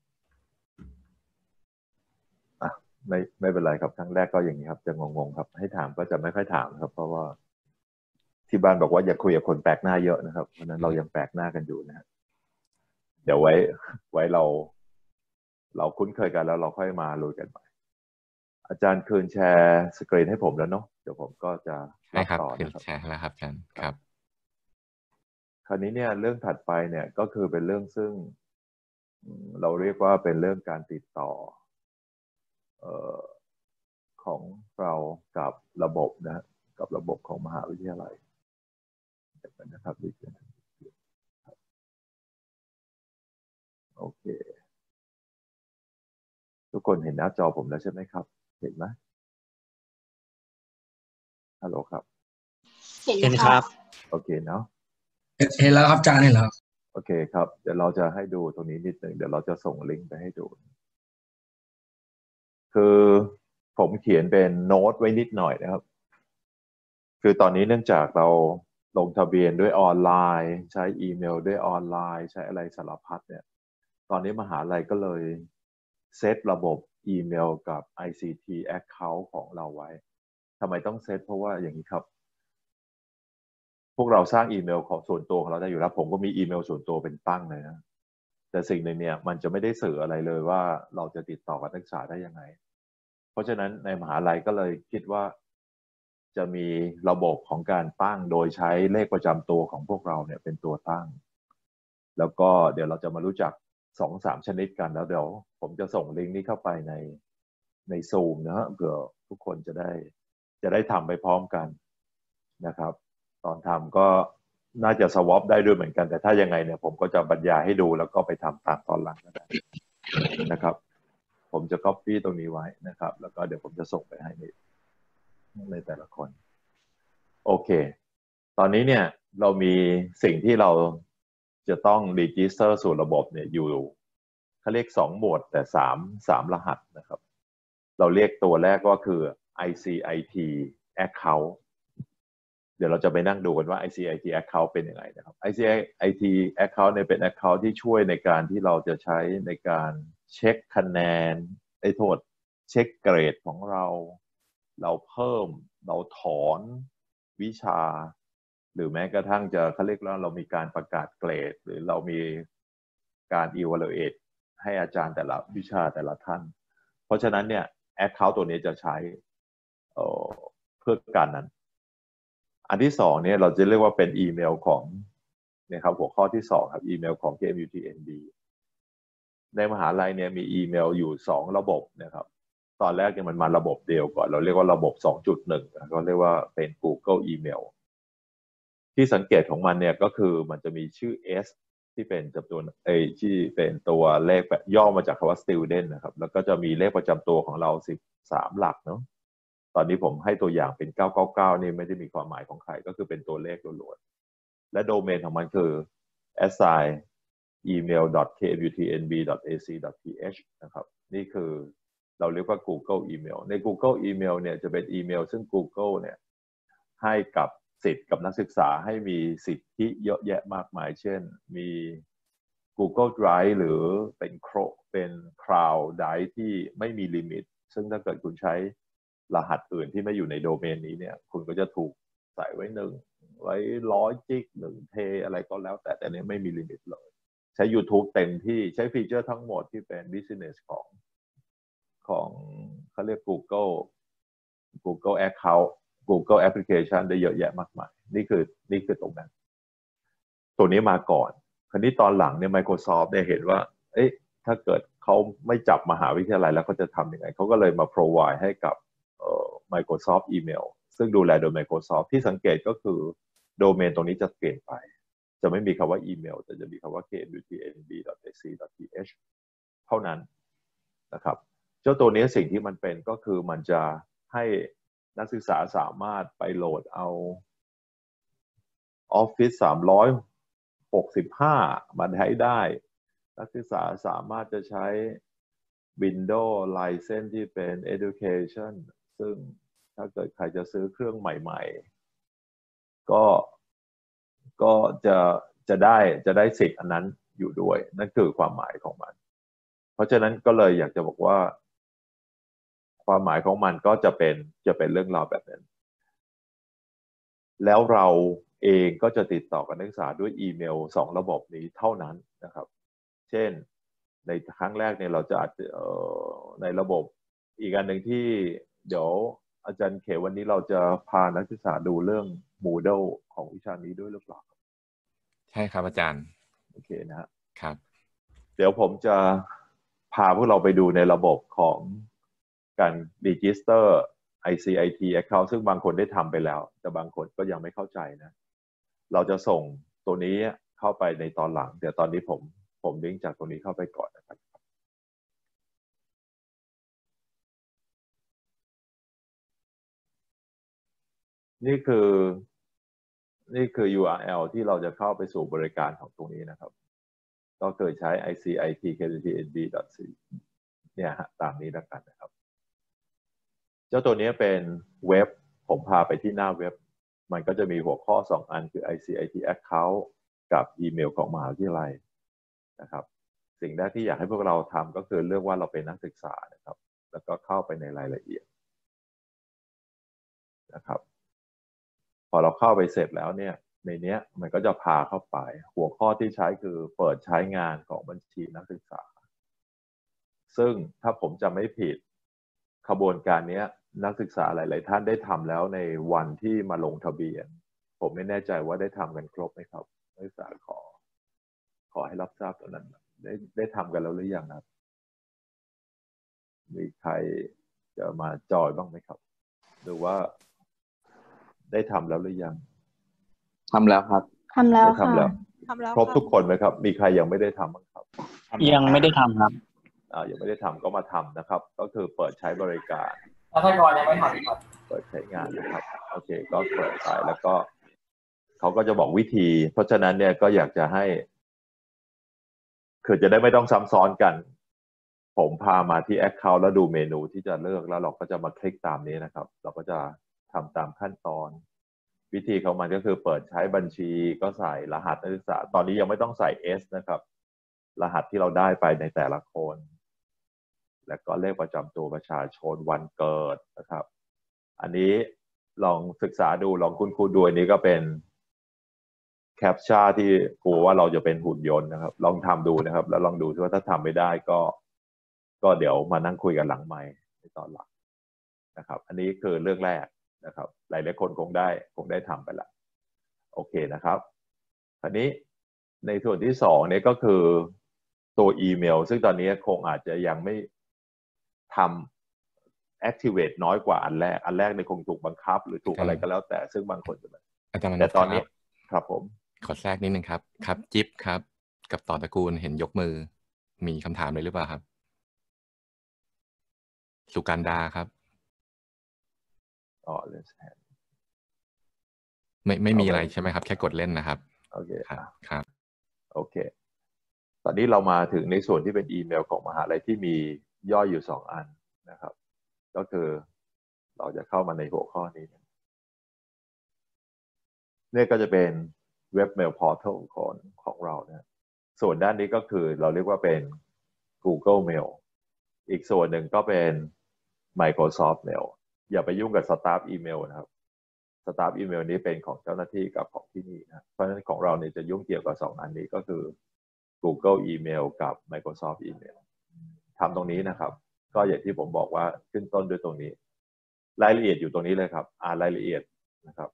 อ่ะไม่ไม่เป็นไรครับครั้งแรกก็อย่างนี้ครับจะงงๆครับให้ถามก็จะไม่ค่อยถามครับเพราะว่าที่บ้านบอกว่าอย่าคุยกับคนแปลกหน้าเยอะนะครับเพราะนั้นเรายังแปลกหน้ากันอยู่นะฮะเดี๋ยวไว้ไว้เราเราคุ้นเคยกันแล้วเราค่อยมาลุยกันใหม่อาจารย์คืนแชร์สกรีนให้ผมแล้วเนาะเดี๋ยวผมก็จะใช่ครับต่อคืนนะครับแชร์แล้วครับอาจารย์ครับคราวนี้เนี่ยเรื่องถัดไปเนี่ยก็คือเป็นเรื่องซึ่งเราเรียกว่าเป็นเรื่องการติดต่อเอ่อของเรากับระบบนะกับระบบของมหาวิทยาลัยนะครับโอเคทุกคนเห็นหน้าจอผมแล้วใช่ไหมครับเห็นไหมฮัลโหลครับเห็นครับโอเคเนาะเห็นแล้วครับอาจารย์เห็นแล้วโอเคครับเดี๋ยวเราจะให้ดูตรงนี้นิดหนึ่งเดี๋ยวเราจะส่งลิงก์ไปให้ดูคือผมเขียนเป็นโน้ตไว้นิดหน่อยนะครับคือตอนนี้เนื่องจากเราลงทะเบียนด้วยออนไลน์ใช้อีเมลด้วยออนไลน์ใช้อะไรสารพัดเนี่ยตอนนี้มหาลัยก็เลยเซตระบบอีเมลกับ ไอ ซี ที Account ของเราไว้ทำไมต้องเซตเพราะว่าอย่างนี้ครับพวกเราสร้างอีเมลของส่วนตัวของเราได้อยู่แล้วผมก็มีอีเมลส่วนตัวเป็นตั้งเลยนะแต่สิ่งหนึ่งเนี่ยมันจะไม่ได้สื่ออะไรเลยว่าเราจะติดต่อกับนักศึกษาได้ยังไงเพราะฉะนั้นในมหาลัยก็เลยคิดว่าจะมีระบบของการตั้งโดยใช้เลขประจำตัวของพวกเราเนี่ยเป็นตัวตั้งแล้วก็เดี๋ยวเราจะมารู้จักสองสามชนิดกันแล้วเดี๋ยวผมจะส่งลิงก์นี้เข้าไปในใน Zoom นะฮะเผื่อทุกคนจะได้จะได้ทำไปพร้อมกันนะครับตอนทำก็น่าจะสวอปได้ด้วยเหมือนกันแต่ถ้ายังไงเนี่ยผมก็จะบรรยายให้ดูแล้วก็ไปทำตามตอนหลังก็ได้นะครับผมจะ copy ตรงนี้ไว้นะครับแล้วก็เดี๋ยวผมจะส่งไปให้ในในแต่ละคนโอเคตอนนี้เนี่ยเรามีสิ่งที่เราจะต้อง register สู่ระบบเนี่ยอยู่เขาเรียกสองหมวดแต่สามสามรหัสนะครับเราเรียกตัวแรกก็คือ ไอ ซี ไอ ที account เดี๋ยวเราจะไปนั่งดูกันว่า ไอ ซี ไอ ที Account เป็นยังไงนะครับ ไอ ซี ไอ ที Account เนี่ยเป็น Account ที่ช่วยในการที่เราจะใช้ในการเช็คคะแนนไอ้โทษเช็คเกรดของเราเราเพิ่มเราถอนวิชาหรือแม้กระทั่งจะเขาเรียกว่าเรามีการประกาศเกรดหรือเรามีการ evaluate ให้อาจารย์แต่ละวิชาแต่ละท่านเพราะฉะนั้นเนี่ย Account ตัวนี้จะใช้เอ่อเพื่อการนั้นอันที่สองเนี่ยเราจะเรียกว่าเป็นอีเมลของเนี่ยครับหัวข้อที่สองครับอีเมลของ เค เอ็ม ยู ที เอ็น บี ในมหาลัยเนี่ยมีอีเมลอยู่สองระบบนะครับตอนแรกเนี่ยมันมาระบบเดียวก่อนเราเรียกว่าระบบ สองจุดหนึ่ง ก็เรียกว่าเป็น Google Email ที่สังเกตของมันเนี่ยก็คือมันจะมีชื่อ S ที่เป็นจำนวนเอที่เป็นตัวเลขย่อมาจากคำว่า student นะครับแล้วก็จะมีเลขประจำตัวของเราสิบสามหลักเนาะตอนนี้ผมให้ตัวอย่างเป็นเก้าเก้าเก้านี่ไม่ได้มีความหมายของใครก็คือเป็นตัวเลขล้วนๆและโดเมนของมันคือ assign email dot k m u t n b dot a c dot t h นะครับนี่คือเราเรียกว่า Google Email ใน Google Email เนี่ยจะเป็นอีเมลซึ่ง Google เนี่ยให้กับสิทธิ์กับนักศึกษาให้มีสิทธิเยอะแยะมากมายเช่นมี Google Drive หรือเป็นโครเป็น Cloud Drive ที่ไม่มีลิมิตซึ่งถ้าเกิดคุณใช้รหัสอื่นที่ไม่อยู่ในโดเมนนี้เนี่ยคุณก็จะถูกใส่ไว้หนึ่งไว้ร้อยจิกหนึ่งเทอะไรก็แล้วแต่แต่เนี้ยไม่มีลิมิตเลยใช้ YouTube เต็มที่ใช้ฟีเจอร์ทั้งหมดที่เป็น business ของของเขาเรียก Google Google Account Google Application ได้เยอะแยะมากมายนี่คือนี่คือตรงนั้นตัวนี้มาก่อนคราวนี้ตอนหลังเนี่ย Microsoft เนี่ยเห็นว่าเอ๊ะถ้าเกิดเขาไม่จับมหาวิทยาลัยแล้วเขาจะทำยังไงเขาก็เลยมา provide ให้กับเอ่อ Microsoft Email ซึ่งดูแลโดย Microsoft ที่สังเกตก็คือโดเมนตรงนี้จะเปลี่ยนไปจะไม่มีคำว่าอีเมลแต่จะมีคำว่า k m u t n b dot a c dot t h เท่านั้นนะครับเจ้าตัวนี้สิ่งที่มันเป็นก็คือมันจะให้นักศึกษาสามารถไปโหลดเอา Office สามร้อยหกสิบห้ามาใช้ได้นักศึกษาสามารถจะใช้ Windows License ที่เป็น Education ซึ่งถ้าเกิดใครจะซื้อเครื่องใหม่ๆก็ก็จะจะได้จะได้สิทธิ์อันนั้นอยู่ด้วยนั่นคือความหมายของมันเพราะฉะนั้นก็เลยอยากจะบอกว่าความหมายของมันก็จะเป็นจะเป็นเรื่องราวแบบนั้นแล้วเราเองก็จะติดต่อกับนักศึกษาด้วยอีเมลสองระบบนี้เท่านั้นนะครับเช่นในครั้งแรกเนี่ยเราจะในระบบอีกอันหนึ่งที่เดี๋ยวอาจารย์เขวันนี้เราจะพานักศึกษาดูเรื่อง Moodle ของวิชานี้ด้วยหรือเปล่าใช่ครับอาจารย์โอเคนะฮะครับเดี๋ยวผมจะพาพวกเราไปดูในระบบของการ register ไอ ซี ไอ ที account ซึ่งบางคนได้ทำไปแล้วแต่บางคนก็ยังไม่เข้าใจนะเราจะส่งตัวนี้เข้าไปในตอนหลังเดี๋ยวตอนนี้ผมผมลิงก์จากตรงนี้เข้าไปก่อนนะครับนี่คือนี่คือ ยู อาร์ แอล ที่เราจะเข้าไปสู่บริการของตรงนี้นะครับก็เคยใช้ ไอ ซี ไอ ที เค ที เอ็น บี ดอท ซี เนี่ยฮะตามนี้แล้วกันนะครับเจ้าตัวนี้เป็นเว็บผมพาไปที่หน้าเว็บมันก็จะมีหัวข้อสองอันคือ ไอ ซี ไอ ที Account กับอีเมลของมหาวิทยาลัยนะครับสิ่งแรกที่อยากให้พวกเราทำก็คือเรื่องว่าเราเป็นนักศึกษานะครับแล้วก็เข้าไปในรายละเอียดนะครับพอเราเข้าไปเสร็จแล้วเนี่ยในนี้มันก็จะพาเข้าไปหัวข้อที่ใช้คือเปิดใช้งานของบัญชีนักศึกษาซึ่งถ้าผมจำไม่ผิดขบวนการนี้นักศึกษาหลายๆท่านได้ทำแล้วในวันที่มาลงทะเบียนผมไม่แน่ใจว่าได้ทำกันครบไหมครับนักศึกษาขอขอให้รับทราบตรงนั้นได้ได้ทำกันแล้วหรือยังครับมีใครจะมาจอยบ้างไหมครับหรือว่าได้ทำแล้วหรือยังทำแล้วครับทำแล้วค่ะทำแล้วครบทุกคนไหมครับมีใครยังไม่ได้ทำบ้างครับยังไม่ได้ทำครับอ่ายังไม่ได้ทำก็มาทำนะครับก็คือเปิดใช้บริการรัฐกรยังไม่ทำครับเปิดใช้งานนะครับโอเคก็เปิดไปแล้วก็เขาก็จะบอกวิธีเพราะฉะนั้นเนี่ยก็อยากจะให้คือจะได้ไม่ต้องซ้ำซ้อนกันผมพามาที่ Account แล้วดูเมนูที่จะเลือกแล้วเราก็จะมาคลิกตามนี้นะครับเราก็จะทำตามขั้นตอนวิธีของมันก็คือเปิดใช้บัญชีก็ใส่รหัสนักศึกษาตอนนี้ยังไม่ต้องใส่ S นะครับรหัสที่เราได้ไปในแต่ละคนแล้วก็เลขประจำตัวประชาชนวันเกิดนะครับอันนี้ลองศึกษาดูลองคุ้นๆดูอันนี้ก็เป็นแคปชั่นที่กลัวว่าเราจะเป็นหุ่นยนต์นะครับลองทำดูนะครับแล้วลองดูว่าถ้าทำไม่ได้ก็ก็เดี๋ยวมานั่งคุยกันหลังไมค์ในตอนหลังนะครับอันนี้คือเรื่องแรกนะครับหลายหลายคนคงได้คงได้ทำไปแล้วโอเคนะครับคราวนี้ในส่วนที่สองเนี่ยก็คือตัวอีเมลซึ่งตอนนี้คงอาจจะยังไม่ทำ activate น้อยกว่าอันแรกอันแรกเนี่ยคงถูกบังคับหรือถูกอะไรก็แล้วแต่ซึ่งบางคนจะแบบอาจารย์มนพแต่ตอนนี้ครับผมขอแทรกนิดนึงครับครับจิ๊บครับกับต่อตระกูลเห็นยกมือมีคำถามเลยหรือเปล่าครับสุการดาครับอ๋อเล่นแทนไม่ไม่มีอะไรใช่ไหมครับแค่กดเล่นนะครับโอเคครับครับโอเคตอนนี้เรามาถึงในส่วนที่เป็นอีเมลของมหาลัยที่มีย่อยอยู่สองอันนะครับก็คือเราจะเข้ามาในหัวข้อนี้นี่ก็จะเป็นเว็บเมลพอร์ทัลของของเรานะส่วนด้านนี้ก็คือเราเรียกว่าเป็น Google Mail อีกส่วนหนึ่งก็เป็น Microsoft Mail อย่าไปยุ่งกับ Staff Email นะครับ Staff Email นี้เป็นของเจ้าหน้าที่กับของที่นี่นะเพราะฉะนั้นของเราเนี่ยจะยุ่งเกี่ยวกับสองอันนี้ก็คือ Google Email กับ Microsoft Email ทำตรงนี้นะครับก็อย่างที่ผมบอกว่าขึ้นต้นด้วยตรงนี้รายละเอียดอยู่ตรงนี้เลยครับอ่านรายละเอียดนะครับ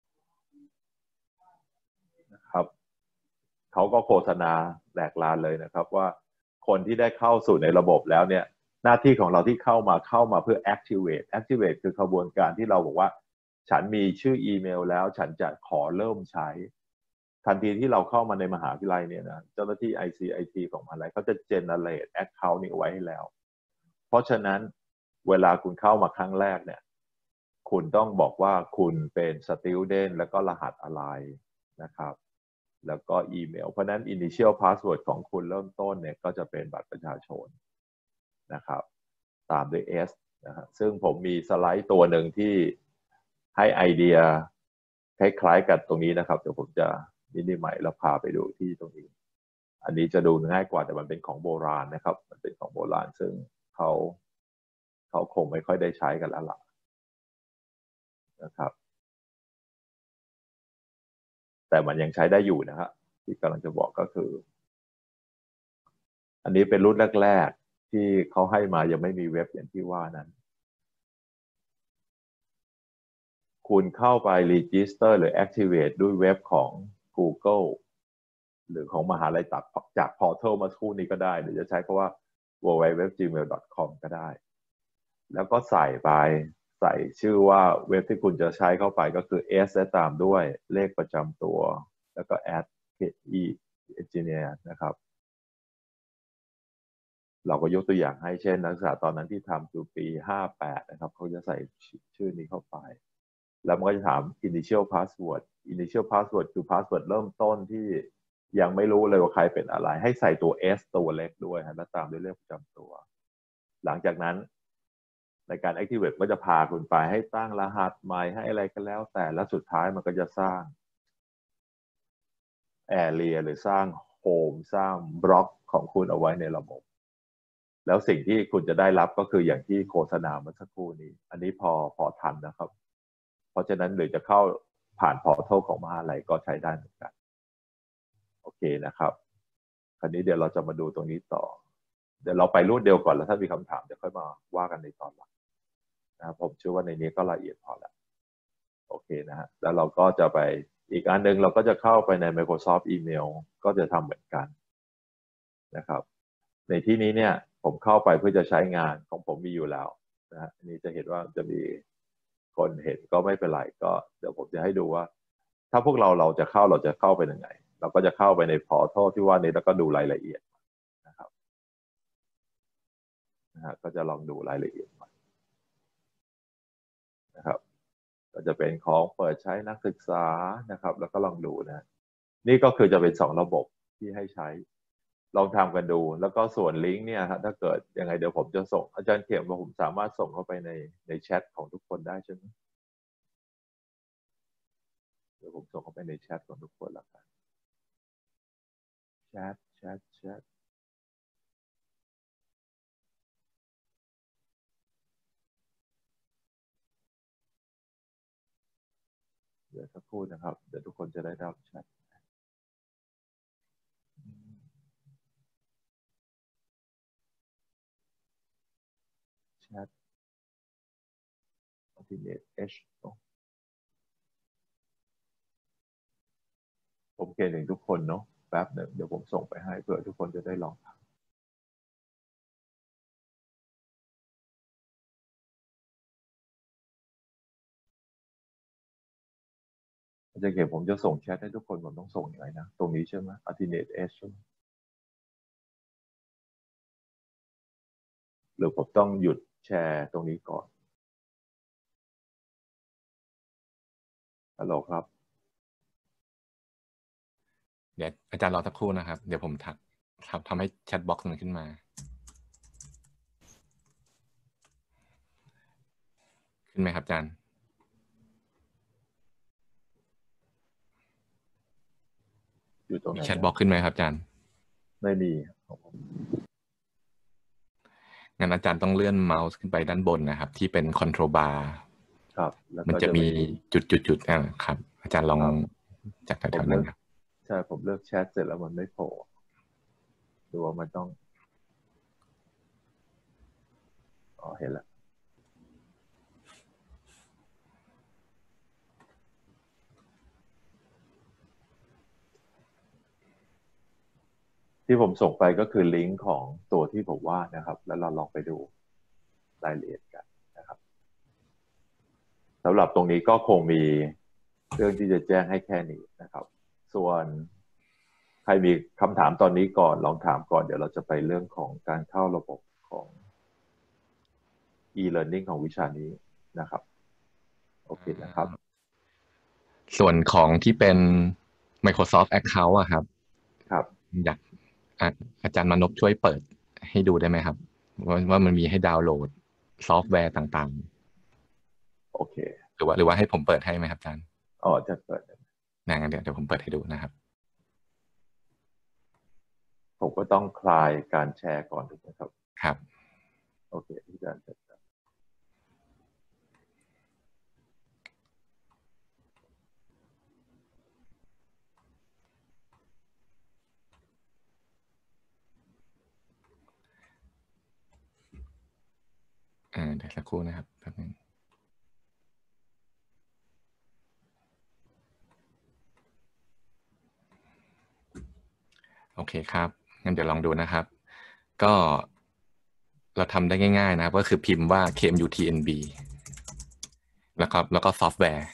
นะครับเขาก็โฆษณาแหลกลานเลยนะครับว่าคนที่ได้เข้าสู่ในระบบแล้วเนี่ยหน้าที่ของเราที่เข้ามาเข้ามาเพื่อ activate activate คือขบวนการที่เราบอกว่าฉันมีชื่ออีเมลแล้วฉันจะขอเริ่มใช้ทันทีที่เราเข้ามาในมหาวิทยาลัยเนี่ยนะเจ้าหน้าที่ ไอ ซี ไอ ที ของมหาวิทยาลัยเขาจะ generate account นี้ไว้ให้แล้วเพราะฉะนั้นเวลาคุณเข้ามาครั้งแรกเนี่ยคุณต้องบอกว่าคุณเป็น student แล้วก็รหัสอะไรนะครับแล้วก็อีเมลเพราะนั้น initial password ของคุณเริ่มต้นเนี่ยก็จะเป็นบัตรประชาชนนะครับตามด้วย S นะฮะซึ่งผมมีสไลด์ตัวหนึ่งที่ให้ไอเดียคล้ายๆกับตรงนี้นะครับเดี๋ยวผมจะมินิมัยแล้วพาไปดูที่ตรงนี้อันนี้จะดูง่ายกว่าแต่มันเป็นของโบราณนะครับมันเป็นของโบราณซึ่งเขาเขาคงไม่ค่อยได้ใช้กันแล้วล่ะนะครับแต่มันยังใช้ได้อยู่นะครับที่กำลังจะบอกก็คืออันนี้เป็นรุ่นแรกๆที่เขาให้มายังไม่มีเว็บอย่างที่ว่านั้นคุณเข้าไป register หรือ activate ด้วยเว็บของ Google หรือของมหาลัยจากจาก portal มาคู่นี้ก็ได้หรือจะใช้คำว่า ดับเบิลยู ดับเบิลยู ดับเบิลยู ดอท จี เมล ดอท คอม ก็ได้แล้วก็ใส่ไปใส่ชื่อว่าเว็บที่คุณจะใช้เข้าไปก็คือ S และตามด้วยเลขประจำตัวแล้วก็ add e engineer นะครับเราก็ยกตัวอย่างให้เช่นนักศึกษาตอนนั้นที่ทำคือปีห้าแปดนะครับเขาจะใส่ชื่อนี้เข้าไปแล้วมันก็จะถาม initial password initial password คือ password เริ่มต้นที่ยังไม่รู้เลยว่าใครเป็นอะไรให้ใส่ตัว S ตัวเล็กด้วยนะแล้วตามด้วยเลขประจำตัวหลังจากนั้นในการ activate ก็จะพาคุณไปให้ตั้งรหัสใหม่ให้อะไรก็แล้วแต่แล้วสุดท้ายมันก็จะสร้าง area หรือสร้าง home สร้างบล็อกของคุณเอาไว้ในระบบแล้วสิ่งที่คุณจะได้รับก็คืออย่างที่โฆษณาเมื่อสักครู่นี้อันนี้พอพอทันนะครับเพราะฉะนั้นหรือจะเข้าผ่านพอร์ทัลของมหาลัยก็ใช้ได้เหมือนกันโอเคนะครับคราวนี้เดี๋ยวเราจะมาดูตรงนี้ต่อเดี๋ยวเราไปรูปเดียวก่อนแล้วถ้ามีคำถามเดี๋ยวค่อยมาว่ากันในตอนหลังนะผมเชื่อว่าในนี้ก็ละเอียดพอแล้วโอเคนะฮะแล้วเราก็จะไปอีกอันหนึ่งเราก็จะเข้าไปใน Microsoft Email ก็จะทำเหมือนกันนะครับในที่นี้เนี่ยผมเข้าไปเพื่อจะใช้งานของผมมีอยู่แล้วนะฮะอันนี้จะเห็นว่าจะมีคนเห็นก็ไม่เป็นไรก็เดี๋ยวผมจะให้ดูว่าถ้าพวกเราเราจะเข้าเราจะเข้าไปยังไงเราก็จะเข้าไปในพอร์ทัลที่ว่านี้แล้วก็ดูรายละเอียดนะครับนะฮะก็จะลองดูรายละเอียดนะครับก็จะเป็นของเปิดใช้นักศึกษานะครับแล้วก็ลองดูนะนี่ก็คือจะเป็นสองระบบที่ให้ใช้ลองทำกันดูแล้วก็ส่วนลิงก์เนี่ยถ้าเกิดยังไงเดี๋ยวผมจะส่งอาจารย์เขียนว่าผมสามารถส่งเข้าไปในในแชทของทุกคนได้ใช่ไหมเดี๋ยวผมส่งเข้าไปในแชทของทุกคนแล้วกันแชทแชทแชทเดี๋ยวสักครู่นะครับเดี๋ยวทุกคนจะได้รับแชทแชท Alternate H ผมเขียนถึงทุกคนเนาะแป๊บหนึ่งเดี๋ยวผมส่งไปให้เพื่อทุกคนจะได้ลองทำอาจารย์เขียนผมจะส่งแชทให้ทุกคนผมต้องส่งยังไงนะตรงนี้ใช่ไหม Alternate H ใช่ไหมหรือผมต้องหยุดแชร์ตรงนี้ก่อนฮัลโหลครับเดี๋ยวอาจารย์รอสักครู่นะครับเดี๋ยวผมทักทำทำให้แชทบ็อกซ์มันขึ้นมาขึ้นไหมครับอาจารย์อยู่ตรงไหนมีแชทบ็อกซ์ขึ้นไหมครับอาจารย์ไม่มีงั้นอาจารย์ต้องเลื่อนเมาส์ขึ้นไปด้านบนนะครับที่เป็นคอนโทรลบาร์ครับแล้วมันจะมีจุดจุดจุดอ่าครับอาจารย์ลองจากแถวๆนั้นครับใช่ผมเลือกแชทเสร็จแล้วมันไม่โผล่ดูว่ามันต้องอ๋อเห็นแล้วที่ผมส่งไปก็คือลิงก์ของตัวที่ผมวาดนะครับแล้วเราลองไปดูรายละเอียดกันนะครับสำหรับตรงนี้ก็คงมีเรื่องที่จะแจ้งให้แค่นี้นะครับส่วนใครมีคำถามตอนนี้ก่อนลองถามก่อนเดี๋ยวเราจะไปเรื่องของการเข้าระบบของ e-learning ของวิชานี้นะครับโอเคนะครับส่วนของที่เป็น Microsoft Account อะครับครับอยากอาจารย์มานพช่วยเปิดให้ดูได้ไหมครับว่าว่ามันมีให้ดาวน์โหลดซอฟต์แวร์ต่างๆโอเคหรือว่าหรือว่าให้ผมเปิดให้ไหมครับอาจารย์อ๋อจะเปิดงั้นเดี๋ยวเดี๋ยวผมเปิดให้ดูนะครับผมก็ต้องคลายการแชร์ก่อนถูกไหมครับครับโอเคอาจารย์เสร็จแล้วอ่าเดี๋ยวสักครู่นะครับแป๊บนึงโอเคครับงั้นเดี๋ยวลองดูนะครับก็เราทำได้ง่ายๆนะครับก็คือพิมพ์ว่า เค เอ็ม ยู ที เอ็น บี แล้วก็แล้วก็ซอฟต์แวร์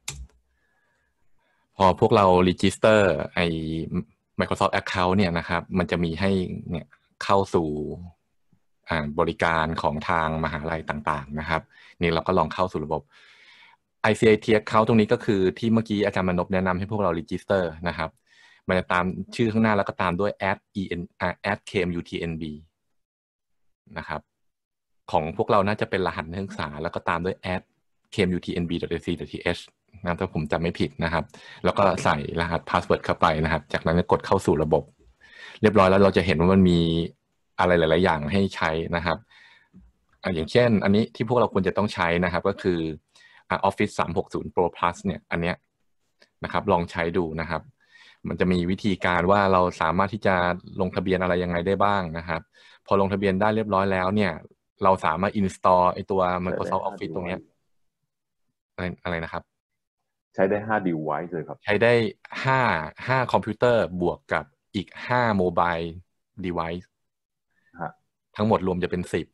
พอพวกเรา register ไอ้ Microsoft Account เนี่ยนะครับมันจะมีให้เนี่ยเข้าสู่บริการของทางมหาลัยต่างๆนะครับนี่เราก็ลองเข้าสู่ระบบ ไอ ซี ไอ ที Account ตรงนี้ก็คือที่เมื่อกี้อาจารย์มนพแนะนำให้พวกเรา register นะครับมันจะตามชื่อข้างหน้าแล้วก็ตามด้วย add en add เค เอ็ม ยู ที เอ็น บี นะครับของพวกเราน่าจะเป็นรหัสนักศึกษาแล้วก็ตามด้วย add เค เอ็ม ยู ที เอ็น บี ดอท เอ ซี ดอท ที เอช นะถ้าผมจำไม่ผิดนะครับแล้วก็ใส่รหัสพาสเวิร์ดเข้าไปนะครับจากนั้นก็กดเข้าสู่ระบบเรียบร้อยแล้วเราจะเห็นว่ามันมีอะไรหลายๆอย่างให้ใช้นะครับอย่างเช่นอันนี้ที่พวกเราควรจะต้องใช้นะครับก็คือ Office สามหกศูนย์ Pro Plus เนี่ยอันเนี้ยนะครับลองใช้ดูนะครับมันจะมีวิธีการว่าเราสามารถที่จะลงทะเบียนอะไรยังไงได้บ้างนะครับพอลงทะเบียนได้เรียบร้อยแล้วเนี่ยเราสามารถ install ไอตัว Microsoft Office ตรงเนี้ยอะไรอะไรนะครับใช้ได้ห้า device เลยครับใช้ได้ห้า ห้าคอมพิวเตอร์บวกกับอีกห้า mobile device ทั้งหมดรวมจะเป็นสิบ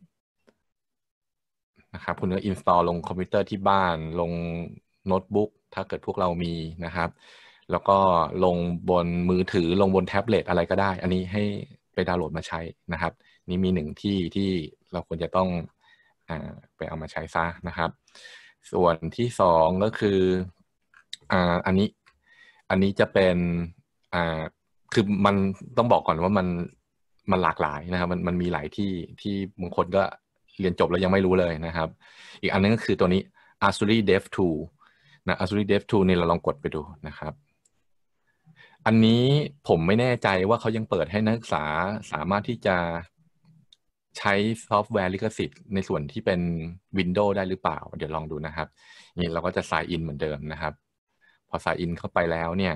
นะครับคุณก็ install ลงคอมพิวเตอร์ที่บ้านลงโน้ตบุ๊กถ้าเกิดพวกเรามีนะครับแล้วก็ลงบนมือถือลงบนแท็บเล็ตอะไรก็ได้อันนี้ให้ไปดาวน์โหลดมาใช้นะครับนี่มีหนึ่งที่ที่เราควรจะต้องอ่าไปเอามาใช้ซะนะครับส่วนที่สองก็คืออ่าอันนี้อันนี้จะเป็นอ่าคือมันต้องบอกก่อนว่ามันมันหลากหลายนะครับมันมันมีหลายที่ที่บางคนก็เรียนจบแล้วยังไม่รู้เลยนะครับอีกอันนึงก็คือตัวนี้ Azure Dev Tool นะ Azure DevTools เนี่ยเราลองกดไปดูนะครับอันนี้ผมไม่แน่ใจว่าเขายังเปิดให้นักศึกษาสามารถที่จะใช้ซอฟต์แวร์ลิขสิทธิ์ในส่วนที่เป็น Windows ได้หรือเปล่าเดี๋ยวลองดูนะครับนี่เราก็จะ sign in เหมือนเดิมนะครับพอ sign in เข้าไปแล้วเนี่ย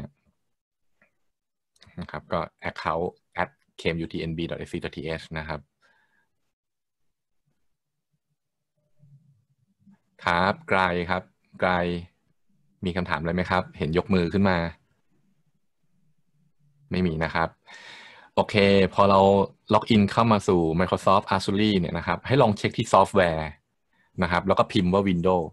นะครับก็ account atเค เอ็ม ยู ที เอ็น บี ดอท เอส ซี ดอท ที เอช นะครับครับไกลครับไกลมีคำถามอะไรไหมครับเห็นยกมือขึ้นมาไม่มีนะครับโอเคพอเราล็อกอินเข้ามาสู่ Microsoft Azure เนี่ยนะครับให้ลองเช็คที่ซอฟต์แวร์นะครับแล้วก็พิมพ์ว่า Windows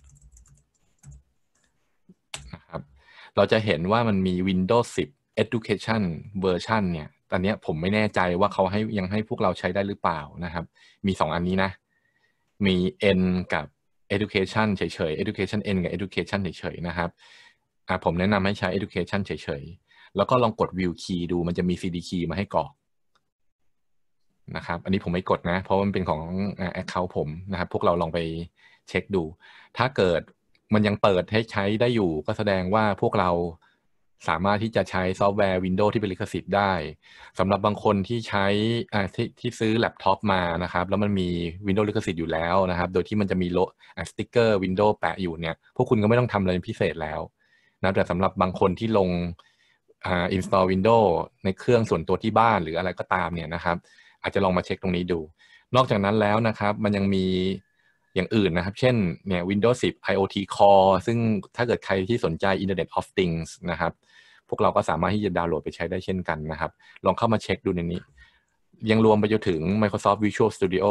นะครับเราจะเห็นว่ามันมี Windows สิบ Education Version เนี่ยตอนนี้ผมไม่แน่ใจว่าเขาให้ยังให้พวกเราใช้ได้หรือเปล่านะครับมีสองอันนี้นะมี N กับ Education เฉยๆ Education N กับ Education เฉยๆนะครับอ่าผมแนะนำให้ใช้ Education เฉยๆแล้วก็ลองกด View Key ดูมันจะมี ซี ดี Key มาให้กรอกนะครับอันนี้ผมไม่กดนะเพราะมันเป็นของ Account ผมนะครับพวกเราลองไปเช็คดูถ้าเกิดมันยังเปิดให้ใช้ได้อยู่ก็แสดงว่าพวกเราสามารถที่จะใช้ซอฟต์แวร์ Windows ที่เป็นลิขสิทธิ์ได้สำหรับบางคนที่ใช้อ่าที่ที่ซื้อแล็ปท็อปมานะครับแล้วมันมี Windows ลิขสิทธิ์อยู่แล้วนะครับโดยที่มันจะมีโลสติ๊กเกอร์ Windows แปะอยู่เนี่ยพวกคุณก็ไม่ต้องทำอะไรพิเศษแล้วนะแต่สำหรับบางคนที่ลงอ่า install Windows ในเครื่องส่วนตัวที่บ้านหรืออะไรก็ตามเนี่ยนะครับอาจจะลองมาเช็คตรงนี้ดูนอกจากนั้นแล้วนะครับมันยังมีอย่างอื่นนะครับเช่นเนี่ย Windows สิบ IoT Core ซึ่งถ้าเกิดใครที่สนใจ Internet of Things นะครับพวกเราก็สามารถที่จะดาวน์โหลดไปใช้ได้เช่นกันนะครับลองเข้ามาเช็คดูในนี้ยังรวมไปจนถึง Microsoft Visual Studio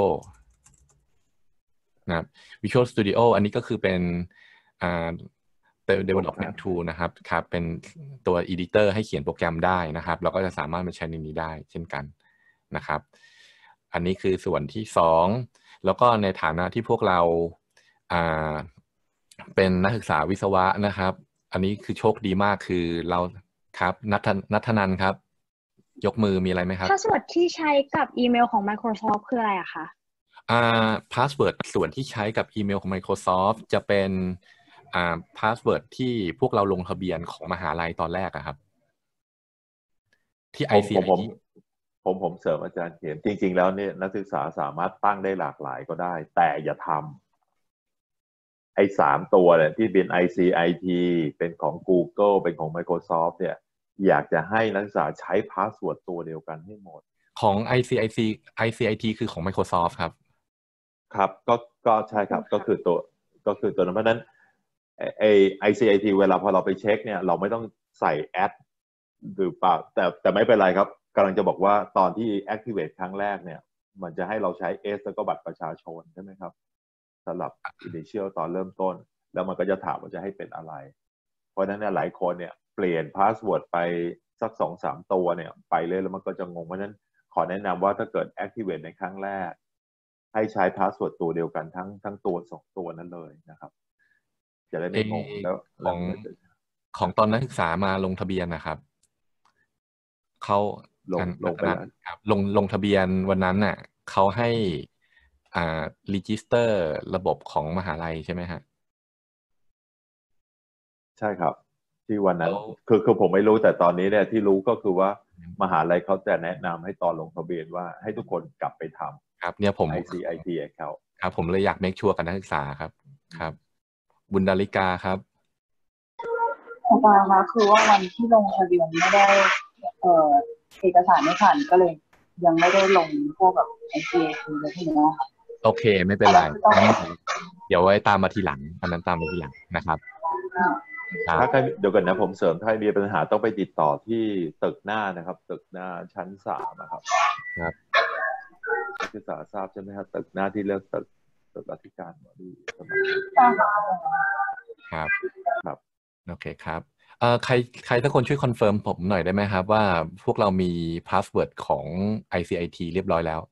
นะครับ Visual Studio อันนี้ก็คือเป็นอ่า development tool นะครับครับเป็นตัว editor ให้เขียนโปรแกรมได้นะครับเราก็จะสามารถมาใช้ในนี้ได้เช่นกันนะครับอันนี้คือส่วนที่สองแล้วก็ในฐานะที่พวกเราอ่าเป็นนักศึกษาวิศวะนะครับอันนี้คือโชคดีมากคือเราครับนัทนัทนันครับยกมือมีอะไรไหมครับพาสเวิร์ดที่ใช้กับอีเมลของ Microsoft คืออะไรอะคะอ่าพาสเวิร์ดส่วนที่ใช้กับอีเมลของ Microsoft จะเป็นอ่าพาสเวิร์ดที่พวกเราลงทะเบียนของมหาลัยตอนแรกอะครับที่ ไอ ซี ไอ ทีผมผมผมเสริมอาจารย์เขียนจริงๆแล้วเนี่ยนักศึกษาสามารถตั้งได้หลากหลายก็ได้แต่อย่าทำไอ้สามตัวเนี่ยที่เป็น ไอ ซี ไอ ที เป็นของ Google เป็นของ Microsoft เนี่ยอยากจะให้นักศึกษาใช้พาสเวิร์ดตัวเดียวกันให้หมดของ ไอ ซี ไอ ที ไอ ซี ไอ ที คือของ Microsoft ครับครับก็ก็ใช่ครับก็คือตัวก็คือตัวนั้นเพราะนั้นไอ ไอ ซี ไอ ที เวลาพอเราไปเช็คเนี่ยเราไม่ต้องใส่แอดหรือเปล่าแต่แต่ไม่เป็นไรครับกำลังจะบอกว่าตอนที่ activate ครั้งแรกเนี่ยมันจะให้เราใช้ S แล้วก็บัตรประชาชนใช่ไหมครับสำหรับ initial ตอนเริ่มต้นแล้วมันก็จะถามว่าจะให้เป็นอะไรเพราะฉะนั้นเนี่ยหลายคนเนี่ยเปลี่ยนพาสเวิร์ดไปสัก สองสาม ตัวเนี่ยไปเลยแล้วมันก็จะงงเพราะฉะนั้นขอแนะนำว่าถ้าเกิด activate ในครั้งแรกให้ใช้พาสเวิร์ดตัวเดียวกันทั้งทั้งตัวสองตัวนั้นเลยนะครับจะได้ไม่งงแล้วของของตอนนักศึกษามาลงทะเบียนนะครับเขาลงลงไปครับลงลงทะเบียนวันนั้นน่ะเขาให้อ่ารีจิสเตอร์ระบบของมหาลัยใช่ไหมฮะใช่ครับที่วันนั้นคือคือผมไม่รู้แต่ตอนนี้เนี่ยที่รู้ก็คือว่ามหาลัยเขาจะแนะนำให้ตอนลงทะเบียนว่าให้ทุกคนกลับไปทำครับเนี่ยผมไอ ซี ไอ ที account ครับผมเลยอยากเมคชัวร์กับนักศึกษาครับครับบุญดาริกาครับอาจารย์คะคือว่าวันที่ลงทะเบียนไม่ได้เอ่อเอกสารไม่ผ่านก็เลยยังไม่ได้ลงพวกแบบไอซีไอทีอะไรพวกนี้ค่ะโอเคไม่เป็นไรเดี๋ยวไว้ตามมาทีหลังอันนั้นตามมาทีหลังนะครับถ้าใครเดี๋ยวกันนะผมเสริมถ้ามีปัญหาต้องไปติดต่อที่ตึกหน้านะครับตึกหน้าชั้นสามนะครับครับนักศึกษาทราบใช่ไหมครับตึกหน้าที่เลือกตึกตึกอธิการบดีสมัครครับครับโอเคครับเอ่อใครใครทุกคนช่วยคอนเฟิร์มผมหน่อยได้ไหมครับว่าพวกเรามีพาสเวิร์ดของ ไอ ซี ไอ ที เรียบร้อยแล้ว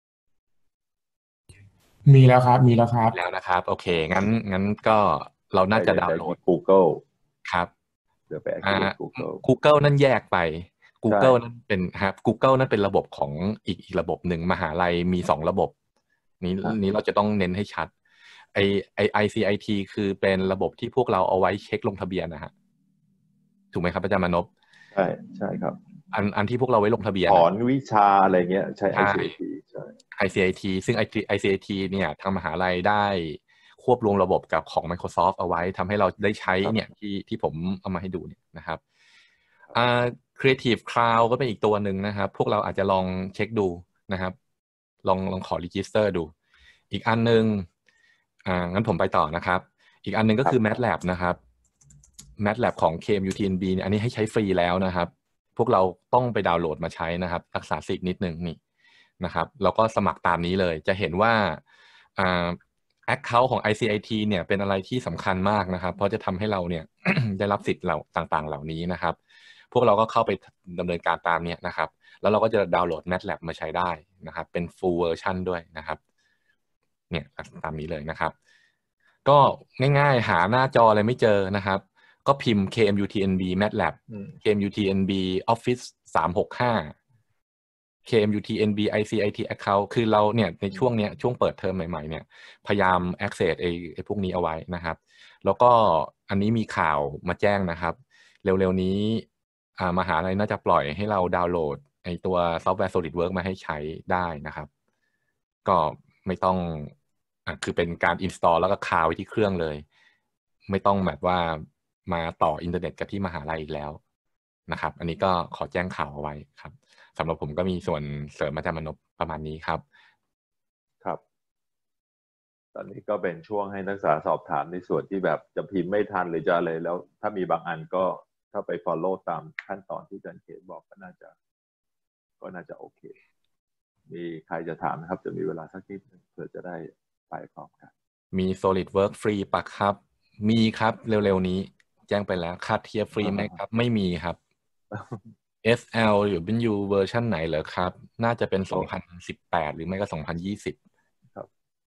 มีแล้วครับมีแล้วครับแล้วนะครับโอเคงั้นงั้นก็เราน่าจะดาวน์โหลด Google ครับเดี๋ยวไป activate Google Google นั่นแยกไป Google นั่นเป็นครับ Google นั่นเป็นระบบของอีกอีกระบบหนึ่งมหาลัยมีสองระบบนี้นี้เราจะต้องเน้นให้ชัดไอไอ ไอ ซี ไอ ที คือเป็นระบบที่พวกเราเอาไว้เช็คลงทะเบียนนะฮะถูกไหมครับอาจารย์มานพใช่ใช่ครับอันอันที่พวกเราไว้ลงทะเบียนถอนวิชาอะไรเงี้ยใช้ ไอ ซี ไอ ที ใช่ไอ ซี ไอ ที ซึ่ง ไอ ซี ไอ ที เนี่ยทางมหาลัยได้ควบรวมระบบกับของ Microsoft เอาไว้ทำให้เราได้ใช้เนี่ยที่ที่ผมเอามาให้ดูเนี่ยนะครับอ่า Creative Cloud ก็เป็นอีกตัวหนึ่งนะครับพวกเราอาจจะลองเช็คดูนะครับลองลองขอ register ดูอีกอันนึงอ่างั้นผมไปต่อนะครับอีกอันนึงก็คือ MATLAB นะครับ MATLAB ของ เค เอ็ม ยู ที เอ็น บี เนี่ยอันนี้ให้ใช้ฟรีแล้วนะครับพวกเราต้องไปดาวน์โหลดมาใช้นะครับรักษาสิทธิ์นิดนึงนี่นะครับแล้วก็สมัครตามนี้เลยจะเห็นว่าอ่า account ของ ไอ ซี ไอ ที เนี่ยเป็นอะไรที่สำคัญมากนะครับเพราะจะทำให้เราเนี่ย ได้รับสิทธิ์เหล่าต่างๆเหล่านี้นะครับพวกเราก็เข้าไปดำเนินการตามนี้นะครับแล้วเราก็จะดาวน์โหลด MATLAB มาใช้ได้นะครับเป็น full version ด้วยนะครับเนี่ยตามนี้เลยนะครับก็ง่ายๆหาหน้าจออะไรไม่เจอนะครับก็พิมพ์ เค เอ็ม ยู ที เอ็น บี MATLAB เค เอ็ม ยู ที เอ็น บี Office สามหกห้า เค เอ็ม ยู ที เอ็น บี ไอ ซี ไอ ที Account คือเราเนี่ยในช่วงเนี้ยช่วงเปิดเทอมใหม่ๆเนี่ยพยายาม access ไอ้ไอ้พวกนี้เอาไว้นะครับแล้วก็อันนี้มีข่าวมาแจ้งนะครับเร็วๆนี้อ่ามหาลัยน่าจะปล่อยให้เราดาวน์โหลดไอ้ตัวซอฟต์แวร์ SolidWorks มาให้ใช้ได้นะครับก็ไม่ต้องอ่ะคือเป็นการ install แล้วก็คาไว้ที่เครื่องเลยไม่ต้องแบบว่ามาต่ออินเทอร์เน็ตกับที่มหาลัยอีกแล้วนะครับอันนี้ก็ขอแจ้งข่าวเอาไว้ครับสำหรับผมก็มีส่วนเสริมอาจารย์มนพประมาณนี้ครับครับตอนนี้ก็เป็นช่วงให้นักศึกษาสอบถามในส่วนที่แบบจะพิมพ์ไม่ทันหรือจะอะไรแล้วถ้ามีบางอันก็ถ้าไป follow ตามขั้นตอนที่อาจารย์เขตบอกก็น่าจะก็น่าจะโอเคมีใครจะถามนะครับจะมีเวลาสักนิดนึงเพื่อจะได้ไปพร้อมกันมี SolidWorks ฟรีปะครับมีครับเร็วๆนี้แจ้งไปแล้วคาเทียฟรีไหมครับไม่มีครับ เอส แอล หรือ เป็น U เวอร์ชันไหนเหรอครับน่าจะเป็นสองพันสิบแปดหรือไม่ก็สองพันยี่สิบครับ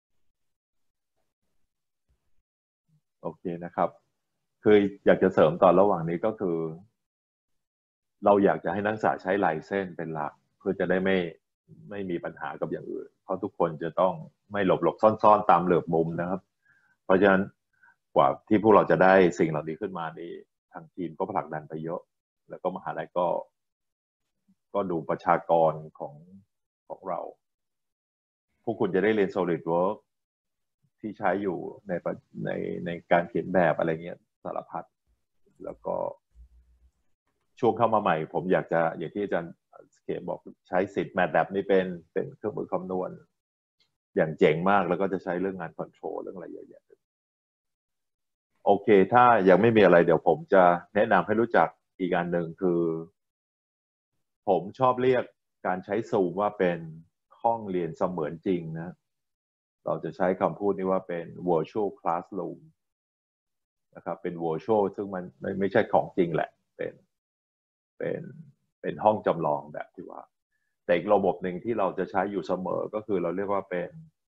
โอเคนะครับคืออยากจะเสริมต่อระหว่างนี้ก็คือเราอยากจะให้นักศึกษาใช้ลายเส้นเป็นหลักเพื่อจะได้ไม่ไม่มีปัญหากับอย่างอื่นเพราะทุกคนจะต้องไม่หลบหลบซ่อนๆตามเหลือบมุมนะครับเพราะฉะนั้นกว่าที่พวกเราจะได้สิ่งเหล่านี้ขึ้นมานี่ทางทีมก็ผลักดันไปเยอะแล้วก็มหาลัยก็ก็ดูประชากรของของเราพวกคุณจะได้เรียน SolidWorks ที่ใช้อยู่ในในในการเขียนแบบอะไรเงี้ยสารพัดแล้วก็ช่วงเข้ามาใหม่ผมอยากจะอย่างที่อาจารย์เขตบอกใช้สิทธิ์ MATLAB นี่เป็นเป็นเครื่องมือคำนวณอย่างเจ๋งมากแล้วก็จะใช้เรื่องงานคอนโทรลเรื่องอะไรเยอะแยะโอเคถ้ายังไม่มีอะไรเดี๋ยวผมจะแนะนำให้รู้จักอีกอันหนึ่งคือผมชอบเรียกการใช้ซูมว่าเป็นห้องเรียนเสมือนจริงนะเราจะใช้คำพูดนี้ว่าเป็น virtual classroom นะครับเป็น virtual ซึ่งมันไม่ไม่ใช่ของจริงแหละเป็นเป็นเป็นห้องจำลองแบบที่ว่าแต่อีกระบบหนึ่งที่เราจะใช้อยู่เสมอก็คือเราเรียกว่าเป็น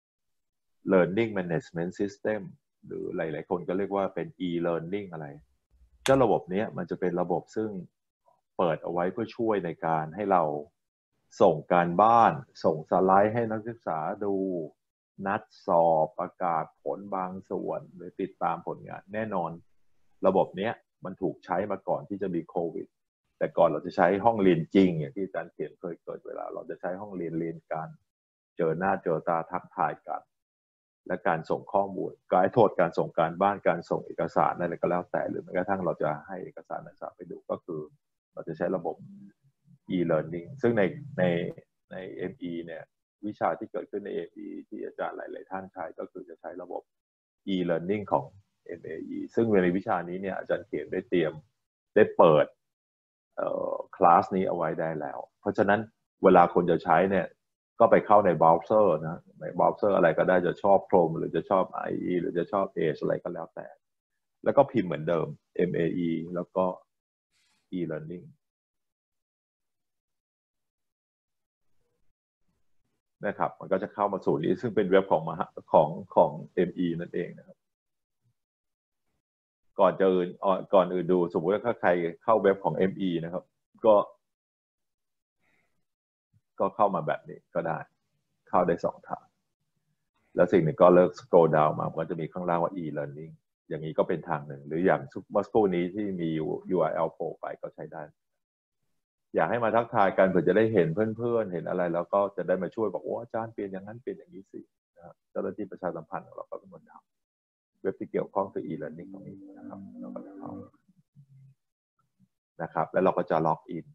learning management system หรือหลายๆคนก็เรียกว่าเป็น e-learning อะไรเจ้าระบบนี้มันจะเป็นระบบซึ่งเปิดเอาไว้เพื่อช่วยในการให้เราส่งการบ้านส่งสไลด์ให้นักศึกษาดูนัดสอบประกาศผลบางส่วนหรือติดตามผลงานแน่นอนระบบนี้มันถูกใช้มาก่อนที่จะมีโควิดแต่ก่อนเราจะใช้ห้องเรียนจริงอย่างที่อาจารย์เขียนเคยเกิดเวลาเราจะใช้ห้องเรียนเรียนกันเจอหน้าเจอตาทักทายกันและการส่งข้อมูลการโทษการส่งการบ้านการส่งเอกสารอะไรก็แล้วแต่หรือแม้กระทั่งเราจะให้เอกสารนักศึกษาไปดูก็คือเราจะใช้ระบบ e-learning ซึ่งในในใน เอ็ม อี เนี่ยวิชาที่เกิดขึ้นใน เอ็ม อี ที่อาจารย์หลายๆท่านใช้ก็คือจะใช้ระบบ e-learning ของ เอ็ม เอ อี ซึ่งในวิชานี้เนี่ยอาจารย์เขียนได้เตรียมได้เปิดเอ่อคลาสนี้เอาไว้ได้แล้วเพราะฉะนั้นเวลาคนจะใช้เนี่ยก็ไปเข้าในเบราว์เซอร์นะในเบราว์เซอร์อะไรก็ได้จะชอบ Chrome หรือจะชอบ ไอ อี หรือจะชอบ Edge อะไรก็แล้วแต่แล้วก็พิมพ์เหมือนเดิม เอ็ม เอ อี แล้วก็ e-learning นะครับมันก็จะเข้ามาสู่นี้ซึ่งเป็นเว็บของมหาของของ เอ็ม อี นั่นเองนะครับก่อนจะอื่นก่อนอื่นดูสมมติว่าถ้าใครเข้าเว็บของ เอ็ม อี นะครับก็ก็เข้ามาแบบนี้ก็ได้เข้าได้สองทางแล้วสิ่งหนึ่งก็เลิก scroll down มาก็จะมีข้างล่างว่า e-learning อย่างนี้ก็เป็นทางหนึ่งหรืออย่างเมื่อสักครู่นี้ที่มี ยู อาร์ แอล โผล่ไปก็ใช้ได้อยากให้มาทักทายกันเผื่อจะได้เห็นเพื่อนๆเห็นอะไรแล้วก็จะได้มาช่วยบอกว่าอาจารย์เปลี่ยนอย่างนั้นเปลี่ยนอย่างนี้สินะครับเจ้าหน้าที่ประชาสัมพันธ์ของเราก็เป็นคนทำเว็บที่เกี่ยวข้องคือ e-learning ตรงนี้นะครับเราก็จะเข้านะครับแล้วเราก็จะล็อกอิน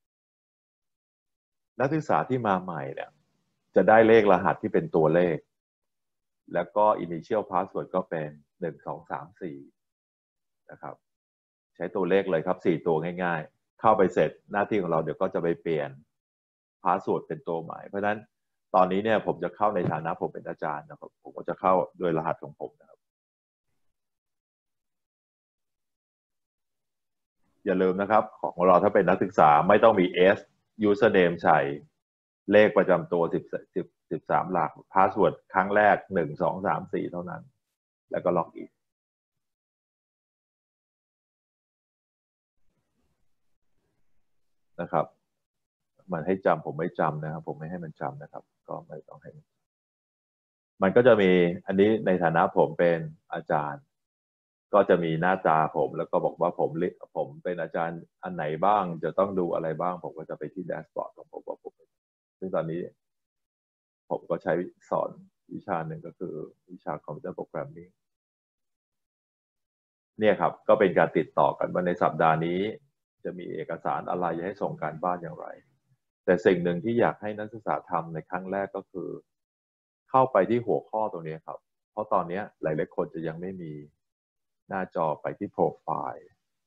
นักศึกษาที่มาใหม่เนี่ยจะได้เลขรหัสที่เป็นตัวเลขแล้วก็ initial password ก็เป็นหนึ่ง สอง สาม สี่นะครับใช้ตัวเลขเลยครับสี่ตัวง่ายๆเข้าไปเสร็จหน้าที่ของเราเดี๋ยวก็จะไปเปลี่ยน password เป็นตัวใหม่เพราะฉะนั้นตอนนี้เนี่ยผมจะเข้าในฐานะผมเป็นอาจารย์นะครับผมก็จะเข้าโดยรหัสของผมนะครับอย่าลืมนะครับของเราถ้าเป็นนักศึกษาไม่ต้องมี S username ใส่เลขประจำตัวสิบ สิบ สิบสามหลัก password ครั้งแรกหนึ่ง สอง สาม สี่เท่านั้นแล้วก็ล็อกอินนะครับมันให้จำผมไม่จำนะครับผมไม่ให้มันจำนะครับก็ไม่ต้องให้มันก็จะมีอันนี้ในฐานะผมเป็นอาจารย์ก็จะมีหน้าตาผมแล้วก็บอกว่าผมผมเป็นอาจารย์อันไหนบ้างจะต้องดูอะไรบ้างผมก็จะไปที่แดชบอร์ดของผมว่าผมซึ่งตอนนี้ผมก็ใช้สอนวิชาหนึ่งก็คือวิชาคอมพิวเตอร์โปรแกรมมิ่งเนี่ยครับก็เป็นการติดต่อกันว่าในสัปดาห์นี้จะมีเอกสารอะไรให้ส่งการบ้านอย่างไรแต่สิ่งหนึ่งที่อยากให้นักศึกษาทำในครั้งแรกก็คือเข้าไปที่หัวข้อตรงนี้ครับเพราะตอนนี้หลายๆคนจะยังไม่มีหน้าจอไปที่โปรไฟล์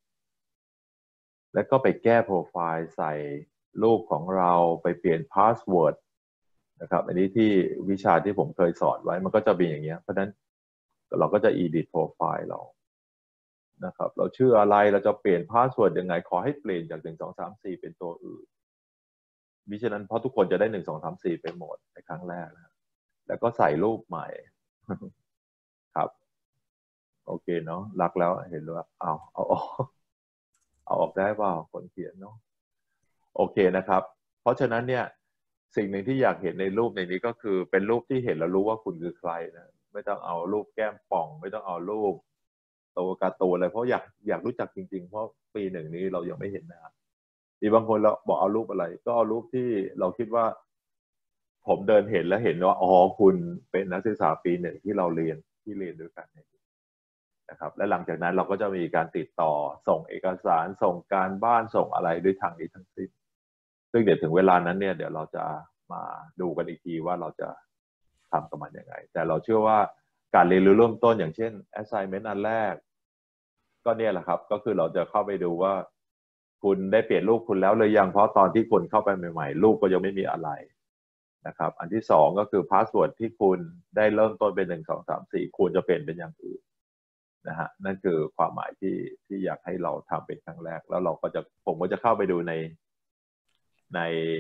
แล้วก็ไปแก้โปรไฟล์ใส่รูปของเราไปเปลี่ยนพาสเวิร์ดนะครับอันนี้ที่วิชาที่ผมเคยสอนไว้มันก็จะเป็นอย่างเงี้ยเพราะฉะนั้นเราก็จะ edit โปรไฟล์เรานะครับเราชื่ออะไรเราจะเปลี่ยนพาสเวิร์ดยังไงขอให้เปลี่ยนจากหนึ่ง สอง สาม สี่เป็นตัวอื่นมิฉะนั้นเพราะทุกคนจะได้หนึ่ง สอง สาม สี่ไปหมดในครั้งแรกนะแล้วก็ใส่รูปใหม่ครับโอเคเนาะรักแล้วเห็นว่าเอาเอาออกเอาออกได้เปล่าคนเขียนเนาะโอเคนะครับเพราะฉะนั้นเนี่ยสิ่งหนึ่งที่อยากเห็นในรูปในนี้ก็คือเป็นรูปที่เห็นแล้วรู้ว่าคุณคือใครนะไม่ต้องเอารูปแก้มป่องไม่ต้องเอารูปตัวการ์ตูนอะไรเพราะอยากอยากรู้จักจริงๆเพราะปีหนึ่งนี้เรายังไม่เห็นนะครับมีบางคนเราบอกเอารูปอะไรก็เอารูปที่เราคิดว่าผมเดินเห็นแล้วเห็นว่าอ๋อคุณเป็นนักศึกษาปีหนึ่งที่เราเรียนที่เรียนด้วยกันนะครับและหลังจากนั้นเราก็จะมีการติดต่อส่งเอกสารส่งการบ้านส่งอะไรด้วยทางนี้ทั้งสิ้นซึ่งเดี๋ยวถึงเวลานั้นเนี่ยเดี๋ยวเราจะมาดูกันอีกทีว่าเราจะทำกับมันยังไงแต่เราเชื่อว่าการเรียนรู้เริ่มต้นอย่างเช่น assignment อันแรกก็เนี่ยแหละครับก็คือเราจะเข้าไปดูว่าคุณได้เปลี่ยนรูปคุณแล้วเลยยังเพราะตอนที่คุณเข้าไปใหม่ๆรูปก็ยังไม่มีอะไรนะครับอันที่สองก็คือพาสเวิร์ดที่คุณได้เริ่มต้นเป็นหนึ่ง สอง สาม สี่ควรจะเปลี่ยนเป็นอย่างอื่นนะฮะนั่นคือความหมายที่ที่อยากให้เราทำเป็นครั้งแรกแล้วเราก็จะผมก็จะเข้าไปดูในใน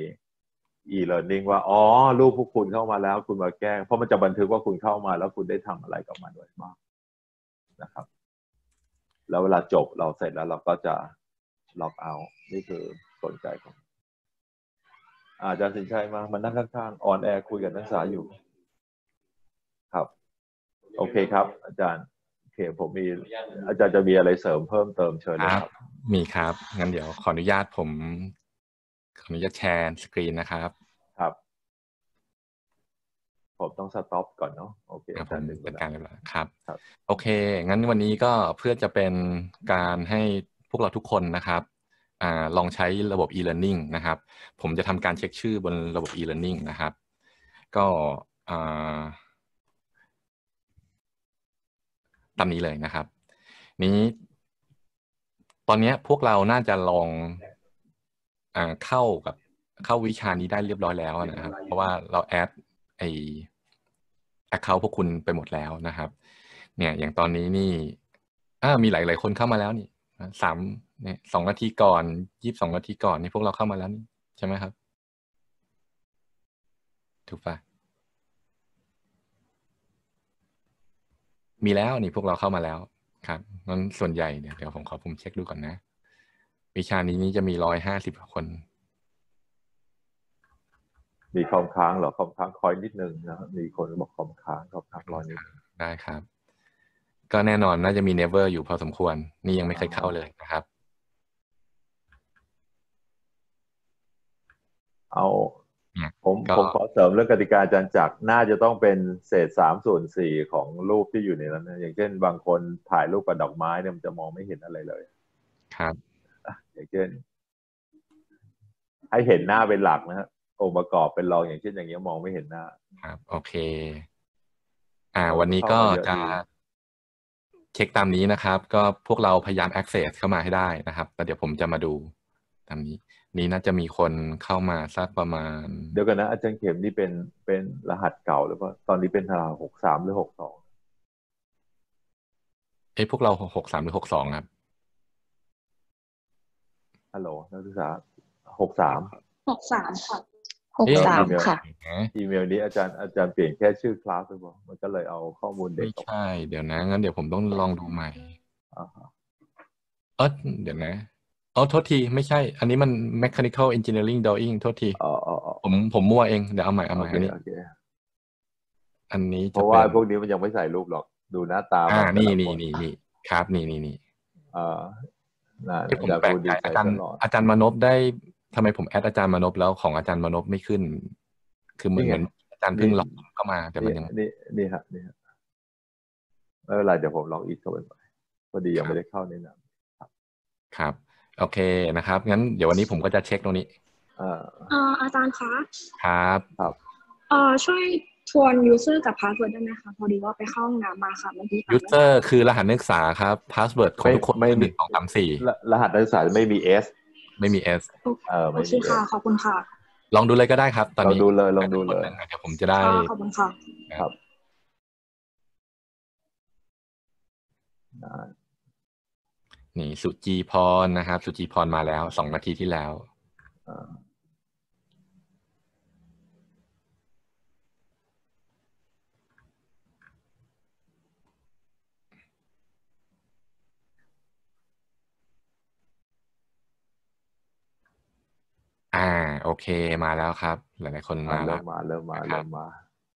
e-learning ว่าอ๋อรูปพวกคุณเข้ามาแล้วคุณมาแก้เพราะมันจะบันทึกว่าคุณเข้ามาแล้วคุณได้ทำอะไรกับมันไว้บ้างนะครับแล้วเวลาจบเราเสร็จแล้วเราก็จะล็อกเอาท์นี่คือกลไกของอาจารย์สินชัยมามานั่งข้างๆออนแอร์คุยกับนักศึกษาอยู่ครับโอเคครับอาจารย์โอเคผมมีอาจารย์จะมีอะไรเสริมเพิ่มเติมเชิญเลยครับมีครับงั้นเดี๋ยวขออนุญาตผมขออนุญาตแชร์สกรีนนะครับครับผมต้องสต็อปก่อนเนาะโอเคครับผมจัดการเลยครับครับโอเคงั้นวันนี้ก็เพื่อจะเป็นการให้พวกเราทุกคนนะครับอ่าลองใช้ระบบ e-learning นะครับผมจะทำการเช็คชื่อบนระบบ e-learning นะครับก็อ่าตามนี้เลยนะครับนี้ตอนนี้พวกเราน่าจะลองอ่าเข้ากับเข้าวิชานี้ได้เรียบร้อยแล้วนะครับเพราะว่าเราแอดไอ account พวกคุณไปหมดแล้วนะครับเนี่ยอย่างตอนนี้นี่อ่ามีหลายๆคนเข้ามาแล้วนี่สามเนี่ยสองนาทีก่อนยี่สิบสองนาทีก่อนนี่พวกเราเข้ามาแล้วนี่ใช่ไหมครับถูกปะมีแล้วนี่พวกเราเข้ามาแล้วครับงั้นส่วนใหญ่เนี่ยเดี๋ยวผมขอผมเช็คดูก่อนนะวิชานี้นี่จะมีร้อยห้าสิบคนมีคอมค้างเหรอคอมค้างคอยนิดนึงนะครับมีคนบอกคอมค้างคอมค้างรอนิดนึงได้ครับก็แน่นอนน่าจะมี never อยู่พอสมควรนี่ยังไม่เคยเข้าเลยนะครับเอาผมผมขอเสริมเรื่องกติกาอาจารย์จักรน่าจะต้องเป็นเศษสามส่วนสี่ของรูปที่อยู่ในนั้นนะอย่างเช่นบางคนถ่ายรูปกับดอกไม้เนี่ยมันจะมองไม่เห็นอะไรเลยครับอย่างเช่นให้เห็นหน้าเป็นหลักนะฮะองค์ประกอบเป็นรองอย่างเช่นอย่างเงี้ยมองไม่เห็นหน้าครับโอเคอ่าวันนี้ก็จะเช็คตามนี้นะครับก็พวกเราพยายาม access เข้ามาให้ได้นะครับแล้วเดี๋ยวผมจะมาดูตามนี้นี่น่าจะมีคนเข้ามาสักประมาณเดี๋ยวกันนะอาจารย์เข็มนี่เป็นเป็นรหัสเก่าหรือเปล่าตอนนี้เป็นรหัสหกสามหรือหกสองเอ้พวกเราหกสามหรือหกสองครับฮัลโหลนักศึกษาหกสามหกสามค่ะหกสามค่ะอีเมลนี้อาจารย์อาจารย์เปลี่ยนแค่ชื่อคลาสหรือเปล่ามันก็เลยเอาข้อมูลเด็กไม่ใช่เดี๋ยวนะงั้นเดี๋ยวผมต้องลองดูใหม่เออเดี๋ยวนะอ๋อโทษทีไม่ใช่อันนี้มัน mechanical engineering drawing โทษทีอ๋ออ๋อผมผมมั่วเองเดี๋ยวเอาใหม่เอาใหม่อันนี้อันนี้เพราะว่าพวกนี้มันยังไม่ใส่รูปหรอกดูหน้าตาอ่านี่นี่นี่นี่ครับนี่นี่นี่อ่าที่ผมแปลกใจอาจารย์อาจารย์มานพได้ทำไมผมแอดอาจารย์มานพแล้วของอาจารย์มานพไม่ขึ้นคือเหมือนเหมือนอาจารย์เพิ่งล็อกเข้ามาแต่มันยังนี่นี่ฮะนี่ฮะไม่เป็นไรเดี๋ยวผมลองอีกเข้าไปพอดียังไม่ได้เข้านี่นะครับครับโอเคนะครับงั้นเดี๋ยววันนี้ผมก็จะเช็คตรงนี้อ่าอ่าอาจารย์คะครับครับเอ่อช่วยทวน user กับ password ได้ไหมคะพอดีว่าไปเข้าห้องน้ำมาค่ะเมื่อกี้ user คือรหัสนักศึกษาครับ password ของทุกคนไม่มีสองสามสี่รหัสนักศึกษาไม่มี S ไม่มี S เออไม่มีค่ะขอบคุณค่ะลองดูเลยก็ได้ครับตอนนี้ลองดูเลยลองดูเลยเดี๋ยวผมจะได้ขอบคุณค่ะครับนี่สุจีพรนะครับสุจีพรมาแล้วสองนาทีที่แล้วอ่าโอเคมาแล้วครับหลายๆคนมาเริ่มมาเริ่มมาเริ่มมา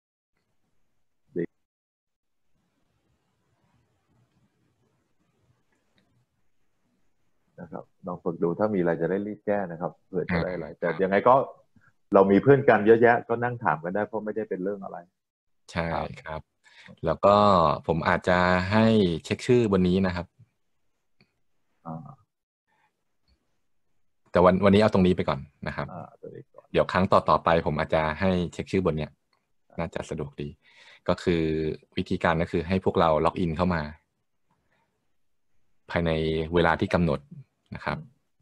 นะครับลองฝึกดูถ้ามีอะไรจะได้รีบแก้นะครับเผื่อจะได้อะไรแต่ยังไงก็เรามีเพื่อนกันเยอะแยะก็นั่งถามกันได้เพราะไม่ได้เป็นเรื่องอะไรใช่ครับแล้วก็ผมอาจจะให้เช็คชื่อบนนี้นะครับแต่วันวันนี้เอาตรงนี้ไปก่อนนะครับเดี๋ยวครั้งต่อต่อไปผมอาจจะให้เช็คชื่อบนเนี้ยน่าจะสะดวกดีก็คือวิธีการก็คือให้พวกเราล็อกอินเข้ามาภายในเวลาที่กำหนดนะครับ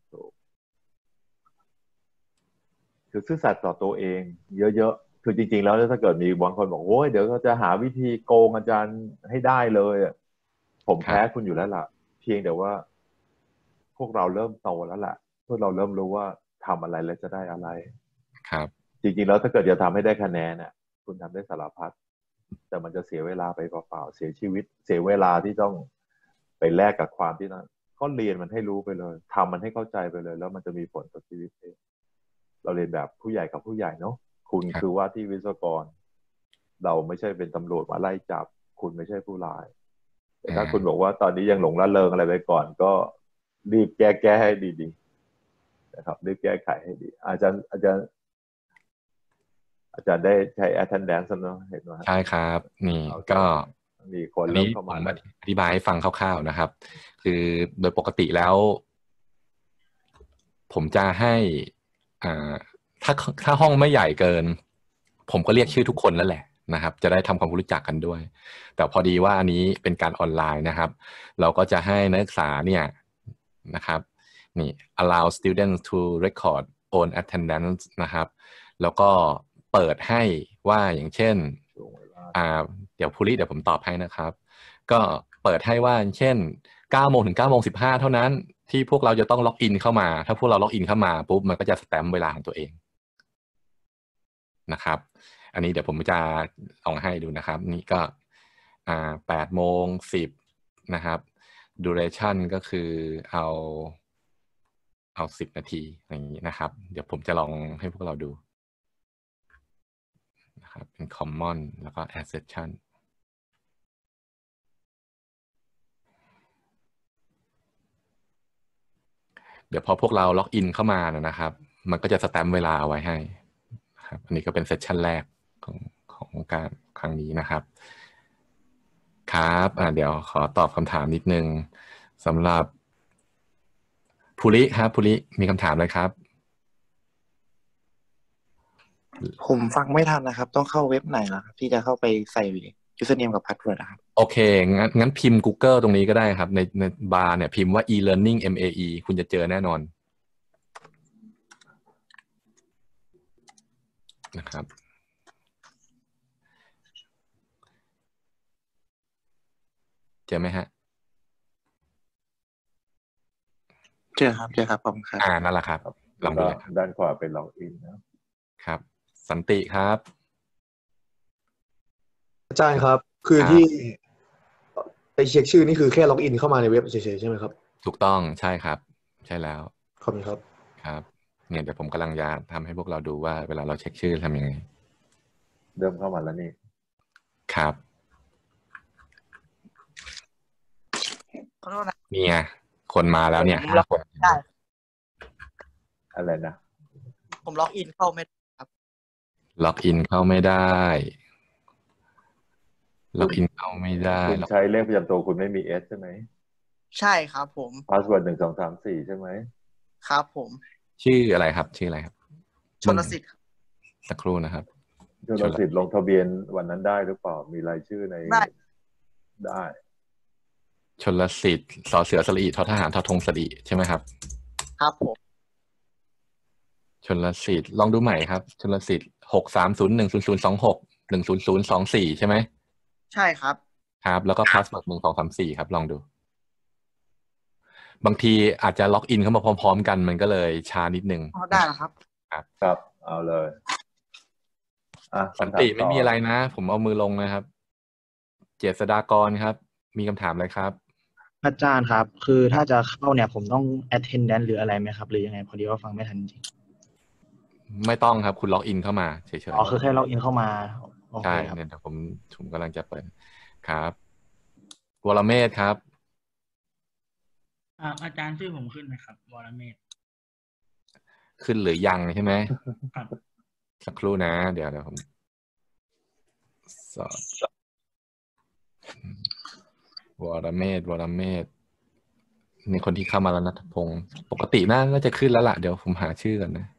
คือซื่อสัตย์ต่อตัวเองเยอะๆคือจริงๆแล้วถ้าเกิดมีบางคนบอกโอ้ยเดี๋ยวเขาจะหาวิธีโกงอาจารย์ให้ได้เลยผมแพ้คุณอยู่แล้วล่ะเพียงแต่ว่าพวกเราเริ่มโตแล้วล่ะพวกเราเริ่มรู้ว่าทำอะไรแล้วจะได้อะไรครับจริงๆแล้วถ้าเกิดจะทำให้ได้คะแนนน่ะคุณทำได้สารพัดแต่มันจะเสียเวลาไปเปล่าๆเสียชีวิตเสียเวลาที่ต้องไปแลกกับความที่นั่นก็เรียนมันให้รู้ไปเลยทำมันให้เข้าใจไปเลยแล้วมันจะมีผลต่อชีวิตเองเราเรียนแบบผู้ใหญ่กับผู้ใหญ่เนาะคุณคือว่าที่วิศวกรเราไม่ใช่เป็นตำรวจมาไล่จับคุณไม่ใช่ผู้ร้ายแต่ถ้าคุณบอกว่าตอนนี้ยังหลงละเลงอะไรไปก่อนก็รีบแก้แก้ให้ดีๆนะครับรีบแก้ไขให้ดีอาจารย์อาจารย์อาจารย์ได้ใช้ attendance เนอะเห็นไหมใช่ครับนี่ก็มีคนเริ่มเข้ามาอธิบายให้ฟังคร่าวๆนะครับคือโดยปกติแล้วผมจะให้อ่าถ้าถ้าห้องไม่ใหญ่เกินผมก็เรียกชื่อทุกคนแล้วแหละนะครับจะได้ทำความรู้จักกันด้วยแต่พอดีว่าอันนี้เป็นการออนไลน์นะครับเราก็จะให้นักศึกษาเนี่ยนะครับนี่ allow students to record own attendance นะครับแล้วก็เปิดให้ว่าอย่างเช่นอ่าเดี๋ยวภูริเดี๋ยวผมตอบให้นะครับก็เปิดให้ว่าเช่นเก้าโมงถึงเก้าโมงสิบห้าเท่านั้นที่พวกเราจะต้องล็อกอินเข้ามาถ้าพวกเราล็อกอินเข้ามาปุ๊บมันก็จะสแตมป์เวลาของตัวเองนะครับอันนี้เดี๋ยวผมจะลองให้ดูนะครับนี่ก็อ่าแปดโมงสิบนะครับ duration ก็คือเอาเอาสิบนาทีอย่างนี้นะครับเดี๋ยวผมจะลองให้พวกเราดูนะครับเป็น common แล้วก็ add session เดี๋ยวพอพวกเราล็อกอินเข้ามานะครับมันก็จะสแตมป์เวลาเอาไว้ให้นะครับอันนี้ก็เป็นเซสชันแรกของของการครั้งนี้นะครับครับอ่าเดี๋ยวขอตอบคำถามนิดนึงสำหรับภูริครับภูริมีคำถามเลยครับผมฟังไม่ทันนะครับต้องเข้าเว็บไหนล่ะครับที่จะเข้าไปใส่ username กับ password นะครับโอเคงั้นงั้นพิมพ์ Google ตรงนี้ก็ได้ครับในในบาร์เนี่ยพิมพ์ว่า e-learning เอ็ม เอ อี คุณจะเจอแน่นอนนะครับเจอไหมฮะเจอครับเจอครับผมครับอ่านั่นแหละครับลองดูเลยครับด้านขวาเป็นล็อกอินนะครับสันติครับอาจารย์ครับคือที่ไปเช็คชื่อนี่คือแค่ล็อกอินเข้ามาในเว็บเฉยๆใช่ไหมครับถูกต้องใช่ครับใช่แล้วขอบคุณครับครับเนี่ยเดี๋ยวผมกำลังจะทำให้พวกเราดูว่าเวลาเราเช็คชื่อทำยังไงเริ่มเข้ามาแล้วนี่ครับนี่ไงคนมาแล้วเนี่ยห้าคนอะไรนะผมล็อกอินเข้าไม่ได้ครับล็อกอินเข้าไม่ได้ล็อกอินเข้าไม่ได้คุณใช้เลขประจำตัวคุณไม่มี S ใช่ไหมใช่ครับผมพาสเวิร์ดหนึ่งสองสามสี่ใช่ไหมครับผมชื่ออะไรครับชื่ออะไรครับชลสิทธิ์สักครู่นะครับชลสิทธิ์ลงทะเบียนวันนั้นได้หรือเปล่ามีรายชื่อในได้ได้ชลสิทธิ์สอเสือสลีทอทหารทอธงสลีใช่ไหมครับครับผมชลสิทธิ์ลองดูใหม่ครับชลสิทธิ์หกสามศูนย์หนึ่งศูนย์ศูนย์สองหกหนึ่งศูนย์ศูนย์สองสี่ใช่ไหมใช่ครับครับแล้วก็พาสเวิร์ดหนึ่งสองสามสี่ครับลองดูบางทีอาจจะล็อกอินเข้ามาพร้อมๆกันมันก็เลยช้านิดนึงอ๋อได้ครับครับครับเอาเลยอ่ะสันติไม่มีอะไรนะผมเอามือลงนะครับเจษฎากรครับมีคำถามอะไรครับอาจารย์ครับคือถ้าจะเข้าเนี่ยผมต้อง attendance หรืออะไรไหมครับหรือยังไงพอดีว่าฟังไม่ทันจริงไม่ต้องครับคุณล็อกอินเข้ามาเฉยๆอ๋อคือแค่ล็อกอินเข้ามาใช่เนี่ยเดี๋ยวผมผมกำลังจะเปิดครับวรเมธครับอาจารย์ชื่อผมขึ้นไหมครับวรเมธขึ้นหรือยังใช่ไหมครับสักครู่นะเดี๋ยวเดี๋ยวผมสอบวรเมธวรเมธมีคนที่เข้ามาแล้วนัทพงศ์ปกติน่าน่าจะขึ้นแล้วล่ะเดี๋ยวผมหาชื่อกันนะ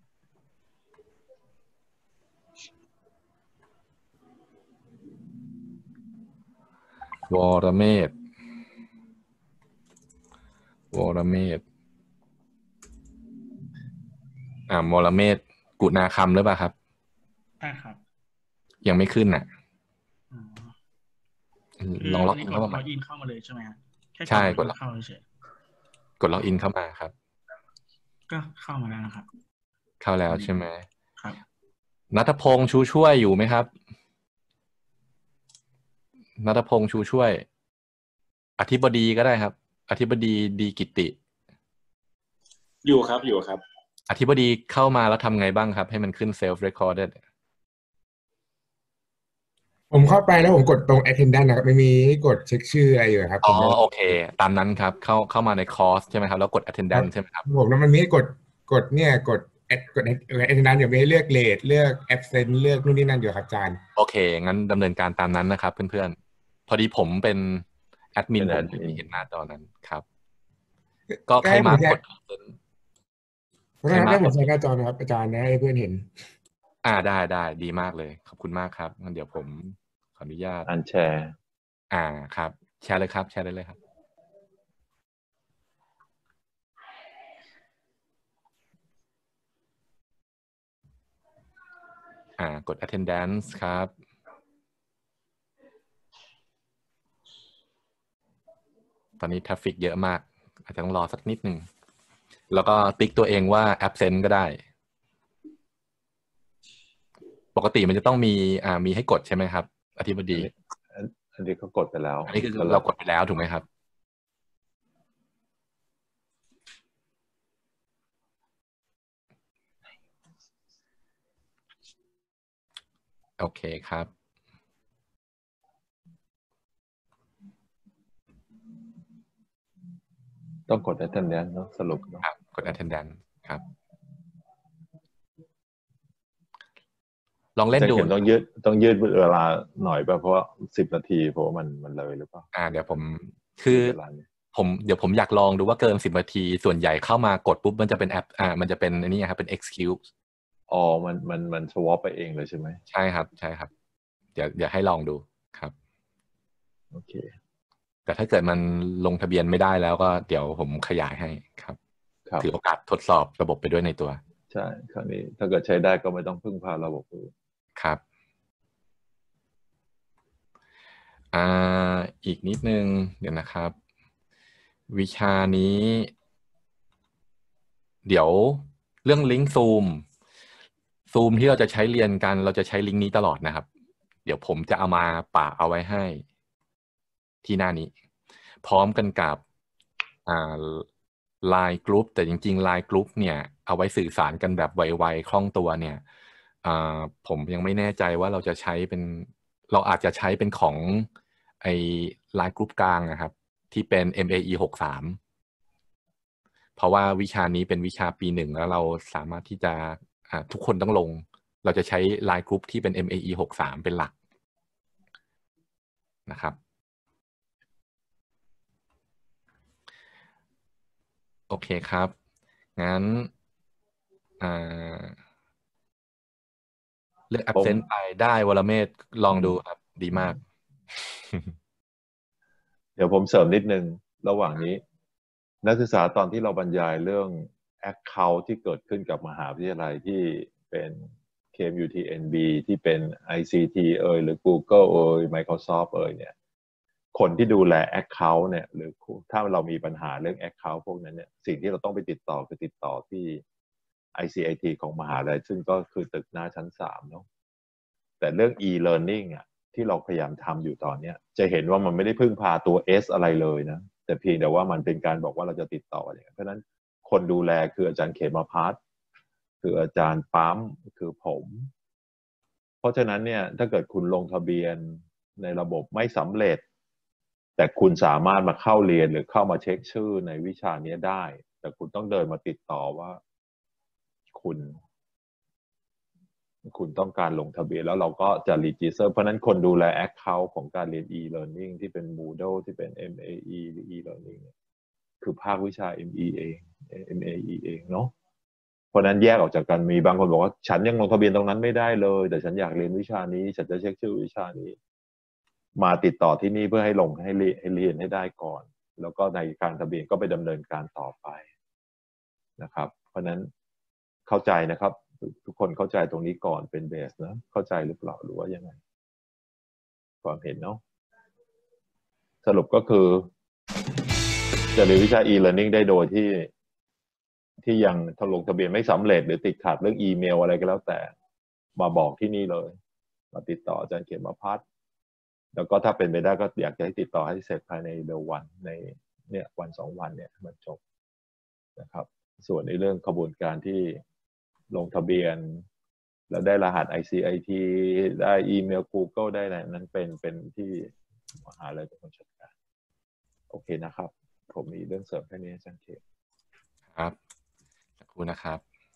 วรเมธวรเมธอ่าวรเมธกุณาคำหรือเปล่าครับใช่ครับยังไม่ขึ้นน่ะลองล็อกอินเข้ามาล็อกอินเข้ามาเลยใช่ไหมครับใช่กดเข้าเฉยกดล็อกอินเข้ามาครับก็เข้ามาแล้วนะครับเข้าแล้วใช่ไหมครับณัฐพงษ์ชูช่วยอยู่ไหมครับณัฐพงษ์ชูช่วยอธิบดีก็ได้ครับอธิบดีดีกิติอยู่ครับอยู่ครับอธิบดีเข้ามาแล้วทำไงบ้างครับให้มันขึ้น self recorded ผมเข้าไปแล้วผมกดตรง attendance นะครับไม่มีกดเช็คชื่ออะไรอยู่ครับอ๋อโอเคตามนั้นครับเข้าเข้ามาในคอร์สใช่ไหมครับแล้วกด attendance ใช่ไหมครับผมแล้วมันมีให้กดกดเนี่ยกดกด attendance เดี๋ยวมีให้เลือก rate เลือก absent เลือกนู่นนี่นั่นอยู่ครับอาจารย์โอเคงั้นดำเนินการตามนั้นนะครับเพื่อนๆพอดีผมเป็นแอดมินผมไม่เห็นหน้าจอนั้นครับก็ใครมากดใช่ไหมผมใช้หน้าจอนะครับอาจารย์นะให้เพื่อนเห็นอ่าได้ได้ดีมากเลยขอบคุณมากครับงั้นเดี๋ยวผมขออนุญาตอันแชร์อ่าครับแชร์เลยครับแชร์ได้เลยครับอ่ากด attendance ครับตอนนี้ทราฟฟิกเยอะมากอาจจะต้องรอสักนิดหนึ่งแล้วก็ติ๊กตัวเองว่า absent ก็ได้ปกติมันจะต้องมีอ่ามีให้กดใช่ไหมครับอธิบดีอันนี้เขากดไปแล้วอันนี้คือเรากดไปแล้วถูกไหมครับโอเคครับต้องกด attendance เนาะสรุปเนาะครับกด attendance ครับลองเล่นดูต้องยืดต้องยืดเวลาหน่อยป่ะเพราะว่าสิบนาทีเพราะว่ามันมันเลยหรือเปล่าอ่าเดี๋ยวผมคือผมเดี๋ยวผมอยากลองดูว่าเกินสิบนาทีส่วนใหญ่เข้ามากดปุ๊บมันจะเป็นแอปอ่ามันจะเป็นอันนี้ครับเป็น excuse อ๋อมันมันมัน swap ไปเองเลยใช่ไหมใช่ครับใช่ครับเดี๋ยวเดี๋ยวให้ลองดูครับโอเคแต่ถ้าเกิดมันลงทะเบียนไม่ได้แล้วก็เดี๋ยวผมขยายให้ครับถือโอกาสทดสอบระบบไปด้วยในตัวใช่คราวนี้ถ้าเกิดใช้ได้ก็ไม่ต้องพึ่งพาระบบอื่นครับอ่าอีกนิดนึงเดี๋ยวนะครับวิชานี้เดี๋ยวเรื่องลิงก์ซูมซูมที่เราจะใช้เรียนกันเราจะใช้ลิงก์นี้ตลอดนะครับเดี๋ยวผมจะเอามาปะเอาไว้ให้ที่หน้านี้พร้อมกันกับอ่า ไลน์ Group แต่จริงๆ ไลน์ Group เนี่ยเอาไว้สื่อสารกันแบบไวๆคล่องตัวเนี่ยอ่าผมยังไม่แน่ใจว่าเราจะใช้เป็นเราอาจจะใช้เป็นของไอ้ ไลน์ Group กลางนะครับที่เป็น เอ็ม เอ อี หกสิบสามเพราะว่าวิชานี้เป็นวิชาปีหนึ่งแล้วเราสามารถที่จะทุกคนต้องลงเราจะใช้ ไลน์ Group ที่เป็น เอ็ม เอ อี หกสิบสามเป็นหลักนะครับโอเคครับงั้นเลือก absent ไปได้วรเมธลองดูครับดีมากเดี๋ยวผมเสริมนิดนึงระหว่างนี้นักศึกษาตอนที่เราบรรยายเรื่อง account ที่เกิดขึ้นกับมหาวิทยาลัยที่เป็น เค เอ็ม ยู ที เอ็น บี ที่เป็น ไอ ซี ที เอ่ยหรือ Google เอ่ย Microsoft เอ่ยเนี่ยคนที่ดูแล account เนี่ยหรือถ้าเรามีปัญหาเรื่อง account พวกนั้นเนี่ยสิ่งที่เราต้องไปติดต่อคือติดต่อที่ ไอ ซี ไอ ที ของมหาลัยซึ่งก็คือตึกหน้าชั้นสามเนาะแต่เรื่อง e-learning อ่ะที่เราพยายามทำอยู่ตอนนี้จะเห็นว่ามันไม่ได้พึ่งพาตัว S อะไรเลยนะแต่เพียงแต่ว่ามันเป็นการบอกว่าเราจะติดต่ออย่างนี้เพราะฉะนั้นคนดูแลคืออาจารย์เขมภัทรคืออาจารย์ปั๊มคือผมเพราะฉะนั้นเนี่ยถ้าเกิดคุณลงทะเบียนในระบบไม่สำเร็จแต่คุณสามารถมาเข้าเรียนหรือเข้ามาเช็คชื่อในวิชานี้ได้แต่คุณต้องเดินมาติดต่อว่าคุณคุณต้องการลงทะเบียนแล้วเราก็จะรีจิสเตอร์เพราะนั้นคนดูแล Account ของการเรียน e-learning ที่เป็น Moodle ที่เป็น เอ็ม เอ อี หรือ e-learning คือภาควิชา เอ็ม อี เอง เอ็ม เอ อี เองเนาะเพราะนั้นแยกออกจากกันมีบางคนบอกว่าฉันยังลงทะเบียนตรงนั้นไม่ได้เลยแต่ฉันอยากเรียนวิชานี้ฉันจะเช็คชื่อวิชานี้มาติดต่อที่นี่เพื่อให้ลงให้เรียนให้เรียนให้ได้ก่อนแล้วก็ในการทะเบียนก็ไปดำเนินการต่อไปนะครับเพราะนั้นเข้าใจนะครับทุกคนเข้าใจตรงนี้ก่อนเป็นเบสนะเข้าใจหรือเปล่าหรือว่ายังไงความเห็นเนาะสรุปก็คือจะเรียนวิชา e-learning ได้โดยที่ที่ยังลงทะเบียนไม่สำเร็จหรือติดขัดเรื่องอีเมลอะไรก็แล้วแต่มาบอกที่นี่เลยมาติดต่ออาจารย์เขมภัทรแล้วก็ถ้าเป็นไปได้ก็อยากจะให้ติดต่อให้เสร็จภายในเดือนวันในเนี่ยวันสองวันเนี่ยมันจบนะครับส่วนในเรื่องกระบวนการที่ลงทะเบียนแล้วได้รหัส ไอ ซี ไอ ที ได้อีเมล Google ได้อะไรนั้นเป็นเป็นที่มหาลัยเป็นคนจัดการโอเคนะครับผมมีเรื่องเสริมแค่นี้อาจารย์เขมครับสักครู่นะครับ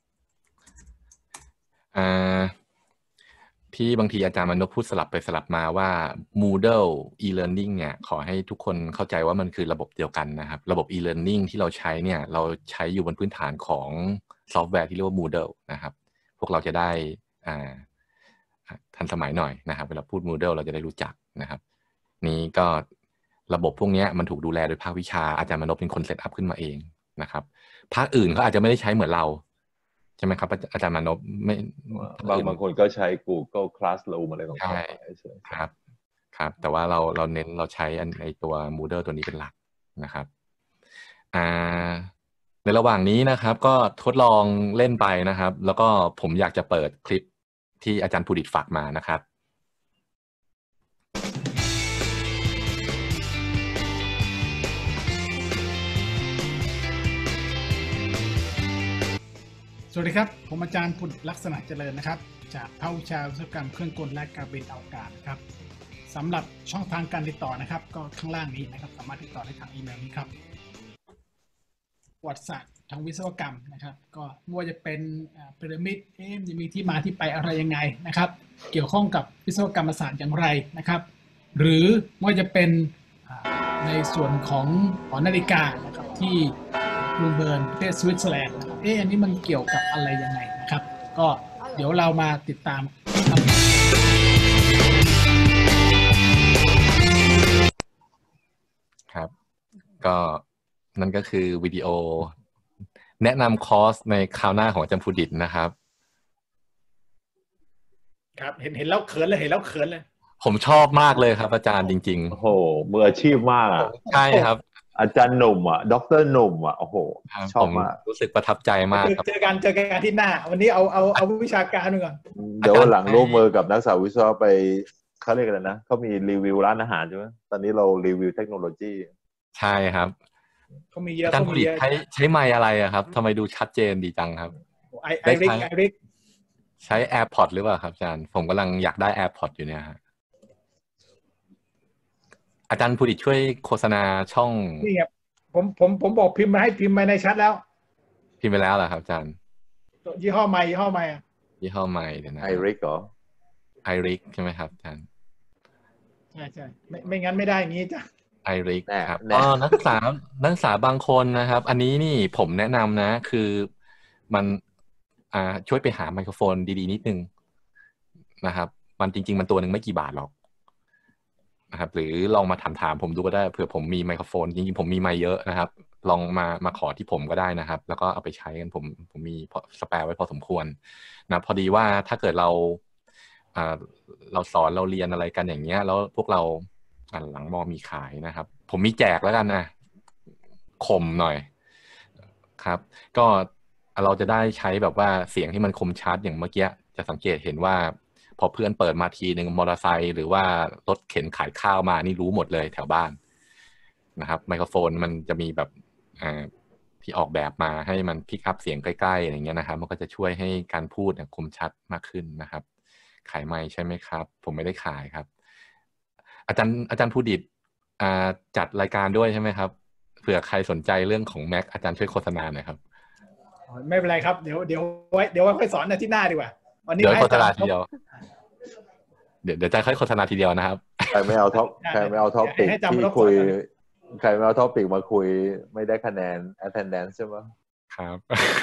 อ่าที่บางทีอาจารย์มนพพูดสลับไปสลับมาว่า Moodle e-learning เนี่ยขอให้ทุกคนเข้าใจว่ามันคือระบบเดียวกันนะครับระบบ e-learning ที่เราใช้เนี่ยเราใช้อยู่บนพื้นฐานของซอฟต์แวร์ที่เรียกว่า Moodle นะครับพวกเราจะได้อ่าทันสมัยหน่อยนะครับเวลาพูด Moodle เราจะได้รู้จักนะครับนี้ก็ระบบพวกนี้มันถูกดูแลโดยภาควิชาอาจารย์มนพเป็นคนเซตอัพขึ้นมาเองนะครับภาคอื่นเขาอาจจะไม่ได้ใช้เหมือนเราใช่ไหมครับอาจารย์มนพไม่บางบางคนก็ใช้ Google Classroom อะไรของเขาใช่ครับครับแต่ว่าเราเราเน้นเราใช้อันในตัว Moodle ตัวนี้เป็นหลักนะครับอ่าในระหว่างนี้นะครับก็ทดลองเล่นไปนะครับแล้วก็ผมอยากจะเปิดคลิปที่อาจารย์ภูดิตฝากมานะครับสวัสดีครับผมอาจารย์ภูดิตลักษณะเจริญนะครับจากภาควิชาวิศวกรรมเครื่องกลและการบินอวกาศครับสำหรับช่องทางการติดต่อนะครับก็ข้างล่างนี้นะครับสามารถติดต่อได้ทางอีเมลนี้ครับประวัติศาสตร์ทางวิศวกรรมนะครับก็ไม่ว่าจะเป็นพีระมิดเอ๊ะจะมีที่มาที่ไปอะไรยังไงนะครับเกี่ยวข้องกับวิศวกรรมศาสตร์อย่างไรนะครับหรือไม่ว่าจะเป็นในส่วนของหอนาฬิกานะครับที่กรุงเบิร์นประเทศสวิตเซอร์แลนด์นะครับเอ๊ะอันนี้มันเกี่ยวกับอะไรยังไงนะครับก็เดี๋ยวเรามาติดตามครับก็นั่นก็คือวิดีโอแนะนำคอร์สในคราวหน้าของอาจารย์ภูดิษฐ์นะครับครับเห็นเห็นแล้วเขินเลยเห็นแล้วเขินเลยผมชอบมากเลยครับอาจารย์จริงๆโอ้โหมืออาชีพมากอ่ะใช่ครับอาจารย์หนุ่มอ่ะด็อกเตอร์หนุ่มอ่ะโอ้โหชอบมากรู้สึกประทับใจมากครับเจอกันเจอกันที่หน้าวันนี้เอาเอาเอาวิชาการก่อนเดี๋ยวหลังร่วมมือกับนักศึกษาวิศวะไปเขาเรียกอะไรนะเขามีรีวิวร้านอาหารใช่ไหมตอนนี้เรารีวิวเทคโนโลยีใช่ครับเขามีเยอะอาจารย์ผลิตใช้ใช้ไมค์อะไรอะครับทำไมดูชัดเจนดีจังครับไอไอริกไอริกใช้ AirPods หรือเปล่าครับอาจารย์ผมกำลังอยากได้ AirPods อยู่เนี่ยฮะอาจารย์ผลิตช่วยโฆษณาช่องนี่ครับผมผมผมบอกพิมพ์มาให้พิมพ์มาในแชทแล้วพิมพ์ไปแล้วเหรอครับอาจารย์ยี่ห้อไมค์ยี่ห้อไมค์อ่ะยี่ห้อไมค์เดี๋ยวนะไอริกเหรอไอริกใช่ไหมครับอาจารย์ใช่ใช่ไม่ไม่งั้นไม่ได้อย่างนี้จ้ะไอริกครับอ๋อนักศึกษานักศึกษาบางคนนะครับอันนี้นี่ผมแนะนำนะคือมันอ่าช่วยไปหาไมโครโฟนดีๆนิดนึงนะครับมันจริงๆมันตัวหนึ่งไม่กี่บาทหรอกนะครับหรือลองมาถามถามผมดูก็ได้เผื่อผมมีไมโครโฟนจริงๆผมมีไมค์เยอะนะครับลองมามาขอที่ผมก็ได้นะครับแล้วก็เอาไปใช้กันผมผมมีสแปร์ไว้พอสมควรนะพอดีว่าถ้าเกิดเราอ่าเราสอนเราเรียนอะไรกันอย่างเงี้ยแล้วพวกเราหลังมอมีขายนะครับผมมีแจกแล้วกันนะคมหน่อยครับก็เราจะได้ใช้แบบว่าเสียงที่มันคมชัดอย่างเมื่อกี้จะสังเกตเห็นว่าพอเพื่อนเปิดมาทีหนึ่งมอเตอร์ไซค์หรือว่ารถเข็นขายข้าวมานี่รู้หมดเลยแถวบ้านนะครับไมโครโฟนมันจะมีแบบอ่าที่ออกแบบมาให้มันพิกอัพเสียงใกล้ๆอย่างเงี้ยนะครับมันก็จะช่วยให้การพูดคมชัดมากขึ้นนะครับขายไมค์ใช่ไหมครับผมไม่ได้ขายครับอาจารย์อาจารย์ภูดิษฐ์จัดรายการด้วยใช่ไหมครับเผื่อใครสนใจเรื่องของ Mac อาจารย์ช่วยโฆษณาหน่อยครับไม่เป็นไรครับเดี๋ยวเดี๋ยวไว้เดี๋ยวไว้ค่อยสอนในที่หน้าดีกว่าวันนี้เดี๋ยวโฆษณาทีเดียวเดี๋ยวเดี๋ยวจะค่อยโฆษณาทีเดียวนะครับใครไม่เอาท็อปใครไม่เอาท็อปปิกที่คุยใครไม่เอาท็อปปิกมาคุยไม่ได้คะแนน attendance ใช่ไหมครับ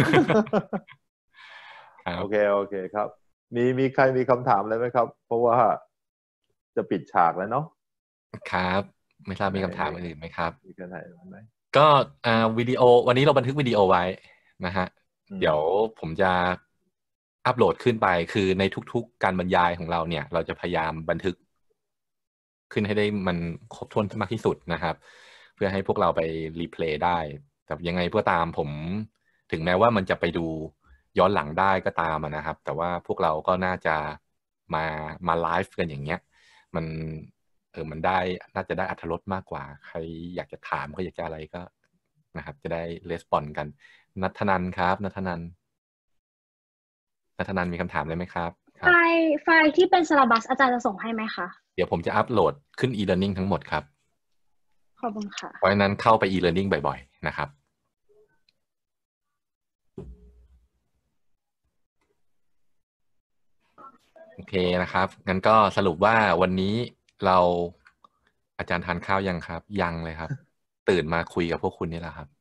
โอเคโอเคครับมีมีใครมีคำถามอะไรไหมครับเพราะว่าจะปิดฉากแล้วเนาะครับไม่ทราบมีคำถามอื่นไหมครับมีกันไหนไหมก็อ่าวิดีโอวันนี้เราบันทึกวิดีโอไว้นะฮะเดี๋ยวผมจะอัปโหลดขึ้นไปคือในทุกๆการบรรยายของเราเนี่ยเราจะพยายามบันทึกขึ้นให้ได้มันครบถ้วนมากที่สุดนะครับเพื่อให้พวกเราไปรีเพลย์ได้แต่ยังไงเพื่อตามผมถึงแม้ว่ามันจะไปดูย้อนหลังได้ก็ตามนะครับแต่ว่าพวกเราก็น่าจะมามาไลฟ์กันอย่างเงี้ยมันเออมันได้น่าจะได้อรรถรสมากกว่าใครอยากจะถามก็อยากจะอะไรก็นะครับจะได้レスปอนกันณัฐนันท์ครับณัฐนันท์ณัฐนันท์มีคำถามอะไรไหมครับไฟล์ไฟล์ที่เป็นซิลาบัสอาจารย์จะส่งให้ไหมคะเดี๋ยวผมจะอัปโหลดขึ้น e-learning ทั้งหมดครับขอบคุณค่ะเพราะฉะนั้นเข้าไป e-learning บ่อยๆนะครับโอเคนะครับงั้นก็สรุปว่าวันนี้เราอาจารย์ทานข้าวยังครับยังเลยครับตื่นมาคุยกับพวกคุณนี่แหละครับ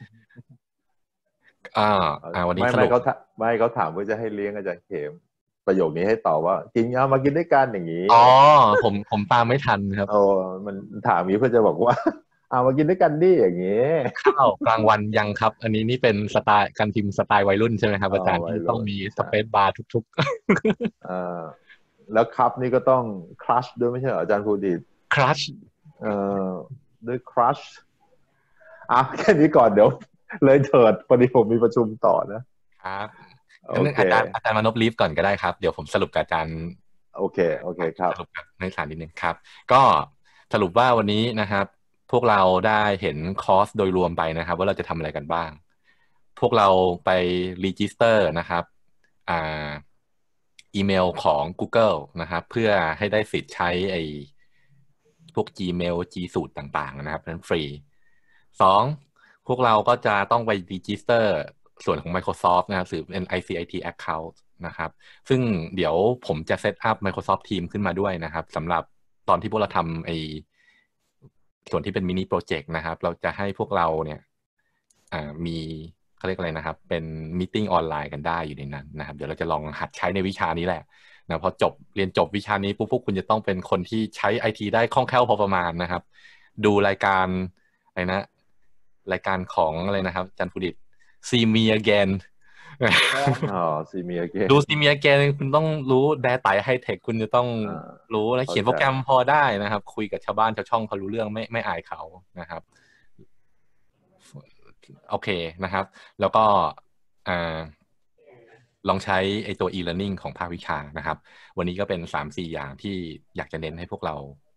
อ่าอ่าวันนี้ไม่ไม่เขาไม่เขาถามว่าจะให้เลี้ยงอาจารย์เข็มประโยคนี้ให้ตอบว่ากินเอามากินด้วยกันอย่างนี้อ๋อผมผมตามไม่ทันครับโอ้มันถามนี้เพื่อจะบอกว่าเอามากินด้วยกันดิอย่างนี้ข้าวกลางวันยังครับอันนี้นี่เป็นสไตล์การพิมพ์สไตล์วัยรุ่นใช่ไหมครับอาจารย์ที่ต้องมีสเปซบาร์ทุกๆอ่าแล้วครับนี่ก็ต้องครัชด้วยไม่ใช่เหรออาจารย์ภูดิษฐ์ครัชเอ่อด้วยครัชอ่ะแค่นี้ก่อนเดี๋ยวเลยเถิดพอดีผมมีประชุมต่อนะครับงั้นอาจารย์อาจารย์มานพลีฟก่อนก็ได้ครับเดี๋ยวผมสรุปกับอาจารย์โอเคโอเคครับสรุปกับในสารนิดนึงครับก็สรุปว่าวันนี้นะครับพวกเราได้เห็นคอร์สโดยรวมไปนะครับว่าเราจะทำอะไรกันบ้างพวกเราไปรีจิสเตอร์นะครับอ่าอีเมลของ Google นะครับเพื่อให้ได้สิทธิ์ใช้ไอพวก Gmail G Suite ต่างๆนะครับนั้นฟรีสองพวกเราก็จะต้องไป register ส่วนของ Microsoft นะครับหรือเป็น ไอ ซี ไอ ที account นะครับซึ่งเดี๋ยวผมจะเซตอัพ Microsoft Teams ขึ้นมาด้วยนะครับสำหรับตอนที่พวกเราทำไอส่วนที่เป็นมินิโปรเจกต์นะครับเราจะให้พวกเราเนี่ยมีเขาเรียกอะไรนะครับเป็นมีตติ้งออนไลน์กันได้อยู่ในนั้นนะครับเดี๋ยวเราจะลองหัดใช้ในวิชานี้แหละนะพอจบเรียนจบวิชานี้ปุ๊บพวกคุณจะต้องเป็นคนที่ใช้ ไอ ที ได้คล่องแคล่วพอประมาณนะครับดูรายการอะไรนะรายการของอะไรนะครับจันทร์พุดิต See Me Again อ๋อ See Me Again ดู See Me Again คุณต้องรู้แดไตไฮเทคคุณจะต้องรู้และเขียนโปรแกรมพอได้นะครับคุยกับชาวบ้านชาวช่องเขารู้เรื่องไม่ไม่อายเขานะครับโอเคนะครับแล้วก็ลองใช้ไอตัว e-learning ของภาควิชานะครับวันนี้ก็เป็น สามสี่ อย่างที่อยากจะเน้นให้พวกเรา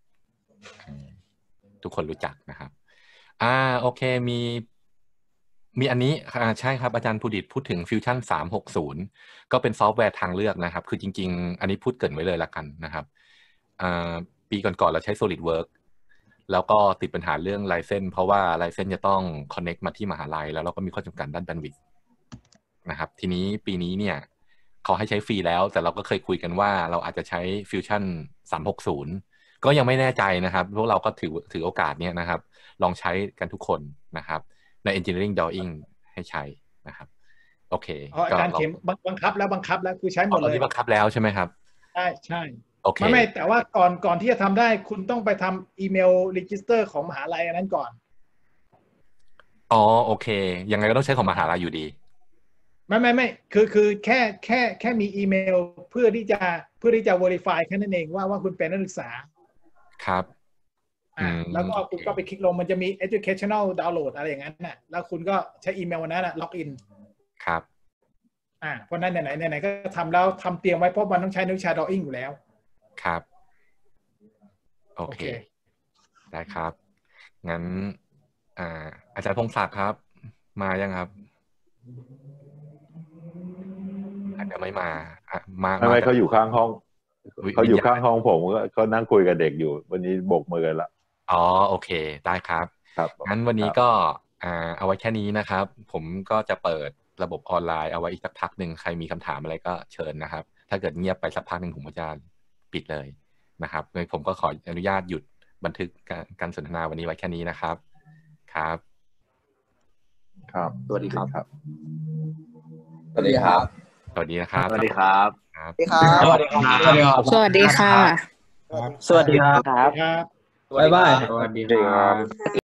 ทุกคนรู้จักนะครับอ่าโอเคมีมีอันนี้อ่าใช่ครับอาจารย์ภูดิตพูดถึง Fusion สามหกศูนย์ก็เป็นซอฟต์แวร์ทางเลือกนะครับคือจริงๆอันนี้พูดเกริ่นไว้เลยละกันนะครับอ่าปีก่อนๆเราใช้ SolidWorks แล้วก็ติดปัญหาเรื่องไลเซนส์เพราะว่าไลเซนส์จะต้อง connect มาที่มหาลัยแล้วเราก็มีข้อจำกัดด้านแบนด์วิดท์นะครับทีนี้ปีนี้เนี่ยเขาให้ใช้ฟรีแล้วแต่เราก็เคยคุยกันว่าเราอาจจะใช้ Fusion สามหกศูนย์ก็ยังไม่แน่ใจนะครับพวกเราก็ถือถือโอกาสเนี้ยนะครับลองใช้กันทุกคนนะครับใน engineering drawing ให้ใช้นะครับโอเคอ๋ออาจารย์เข็มบังคับแล้วบังคับแล้วคือใช้หมดเลยที่บังคับแล้วใช่ไหมครับใช่ใช่โอเคไม่ไม่แต่ว่าก่อนก่อนที่จะทำได้คุณต้องไปทำอีเมล register ของมหาลัยอันนั้นก่อนอ๋อโอเคยังไงก็ต้องใช้ของมหาลัยอยู่ดีไม่ไม่ไม่คือคือแค่แค่แค่มีอีเมลเพื่อที่จะเพื่อที่จะ verify แค่นั้นเองว่าว่าคุณเป็นนักศึกษาครับอ่าแล้วก็คุณก็ไปคลิกลงมันจะมี educational download อะไรอย่างนั้นน่ะแล้วคุณก็ใช้อีเมลนั้นน่ะล็อกอินครับอ่าเพราะนั้นไหนไหนไหนก็ทำแล้วทำเตรียมไว้เพราะมันต้องใช้วิชา drawing อยู่แล้วครับโอเคได้ครับงั้นอ่าอาจารย์พงศักดิ์ครับมายังครับอาจจะไม่มามาไม่ไม่เขาอยู่ข้างห้องเขาอยู่ข้างห้องผมก็เขานั่งคุยกับเด็กอยู่วันนี้โบกมือกันละอ๋อโอเคได้ครับครับงั้นวันนี้ก็อ่าเอาไว้แค่นี้นะครับผมก็จะเปิดระบบออนไลน์เอาไว้อีกสักพักหนึ่งใครมีคำถามอะไรก็เชิญนะครับถ้าเกิดเงียบไปสักพักหนึ่งผมก็จะปิดเลยนะครับโดยผมก็ขออนุญาตหยุดบันทึกการสนทนาวันนี้ไว้แค่นี้นะครับครับครับสวัสดีครับสวัสดีครับสวัสดีนะครับสวัสดีครับสวัสดีครับสวัสดีครับสวัสดีค่ะสวัสดีครับบ๊ายบายสวัสดีครับ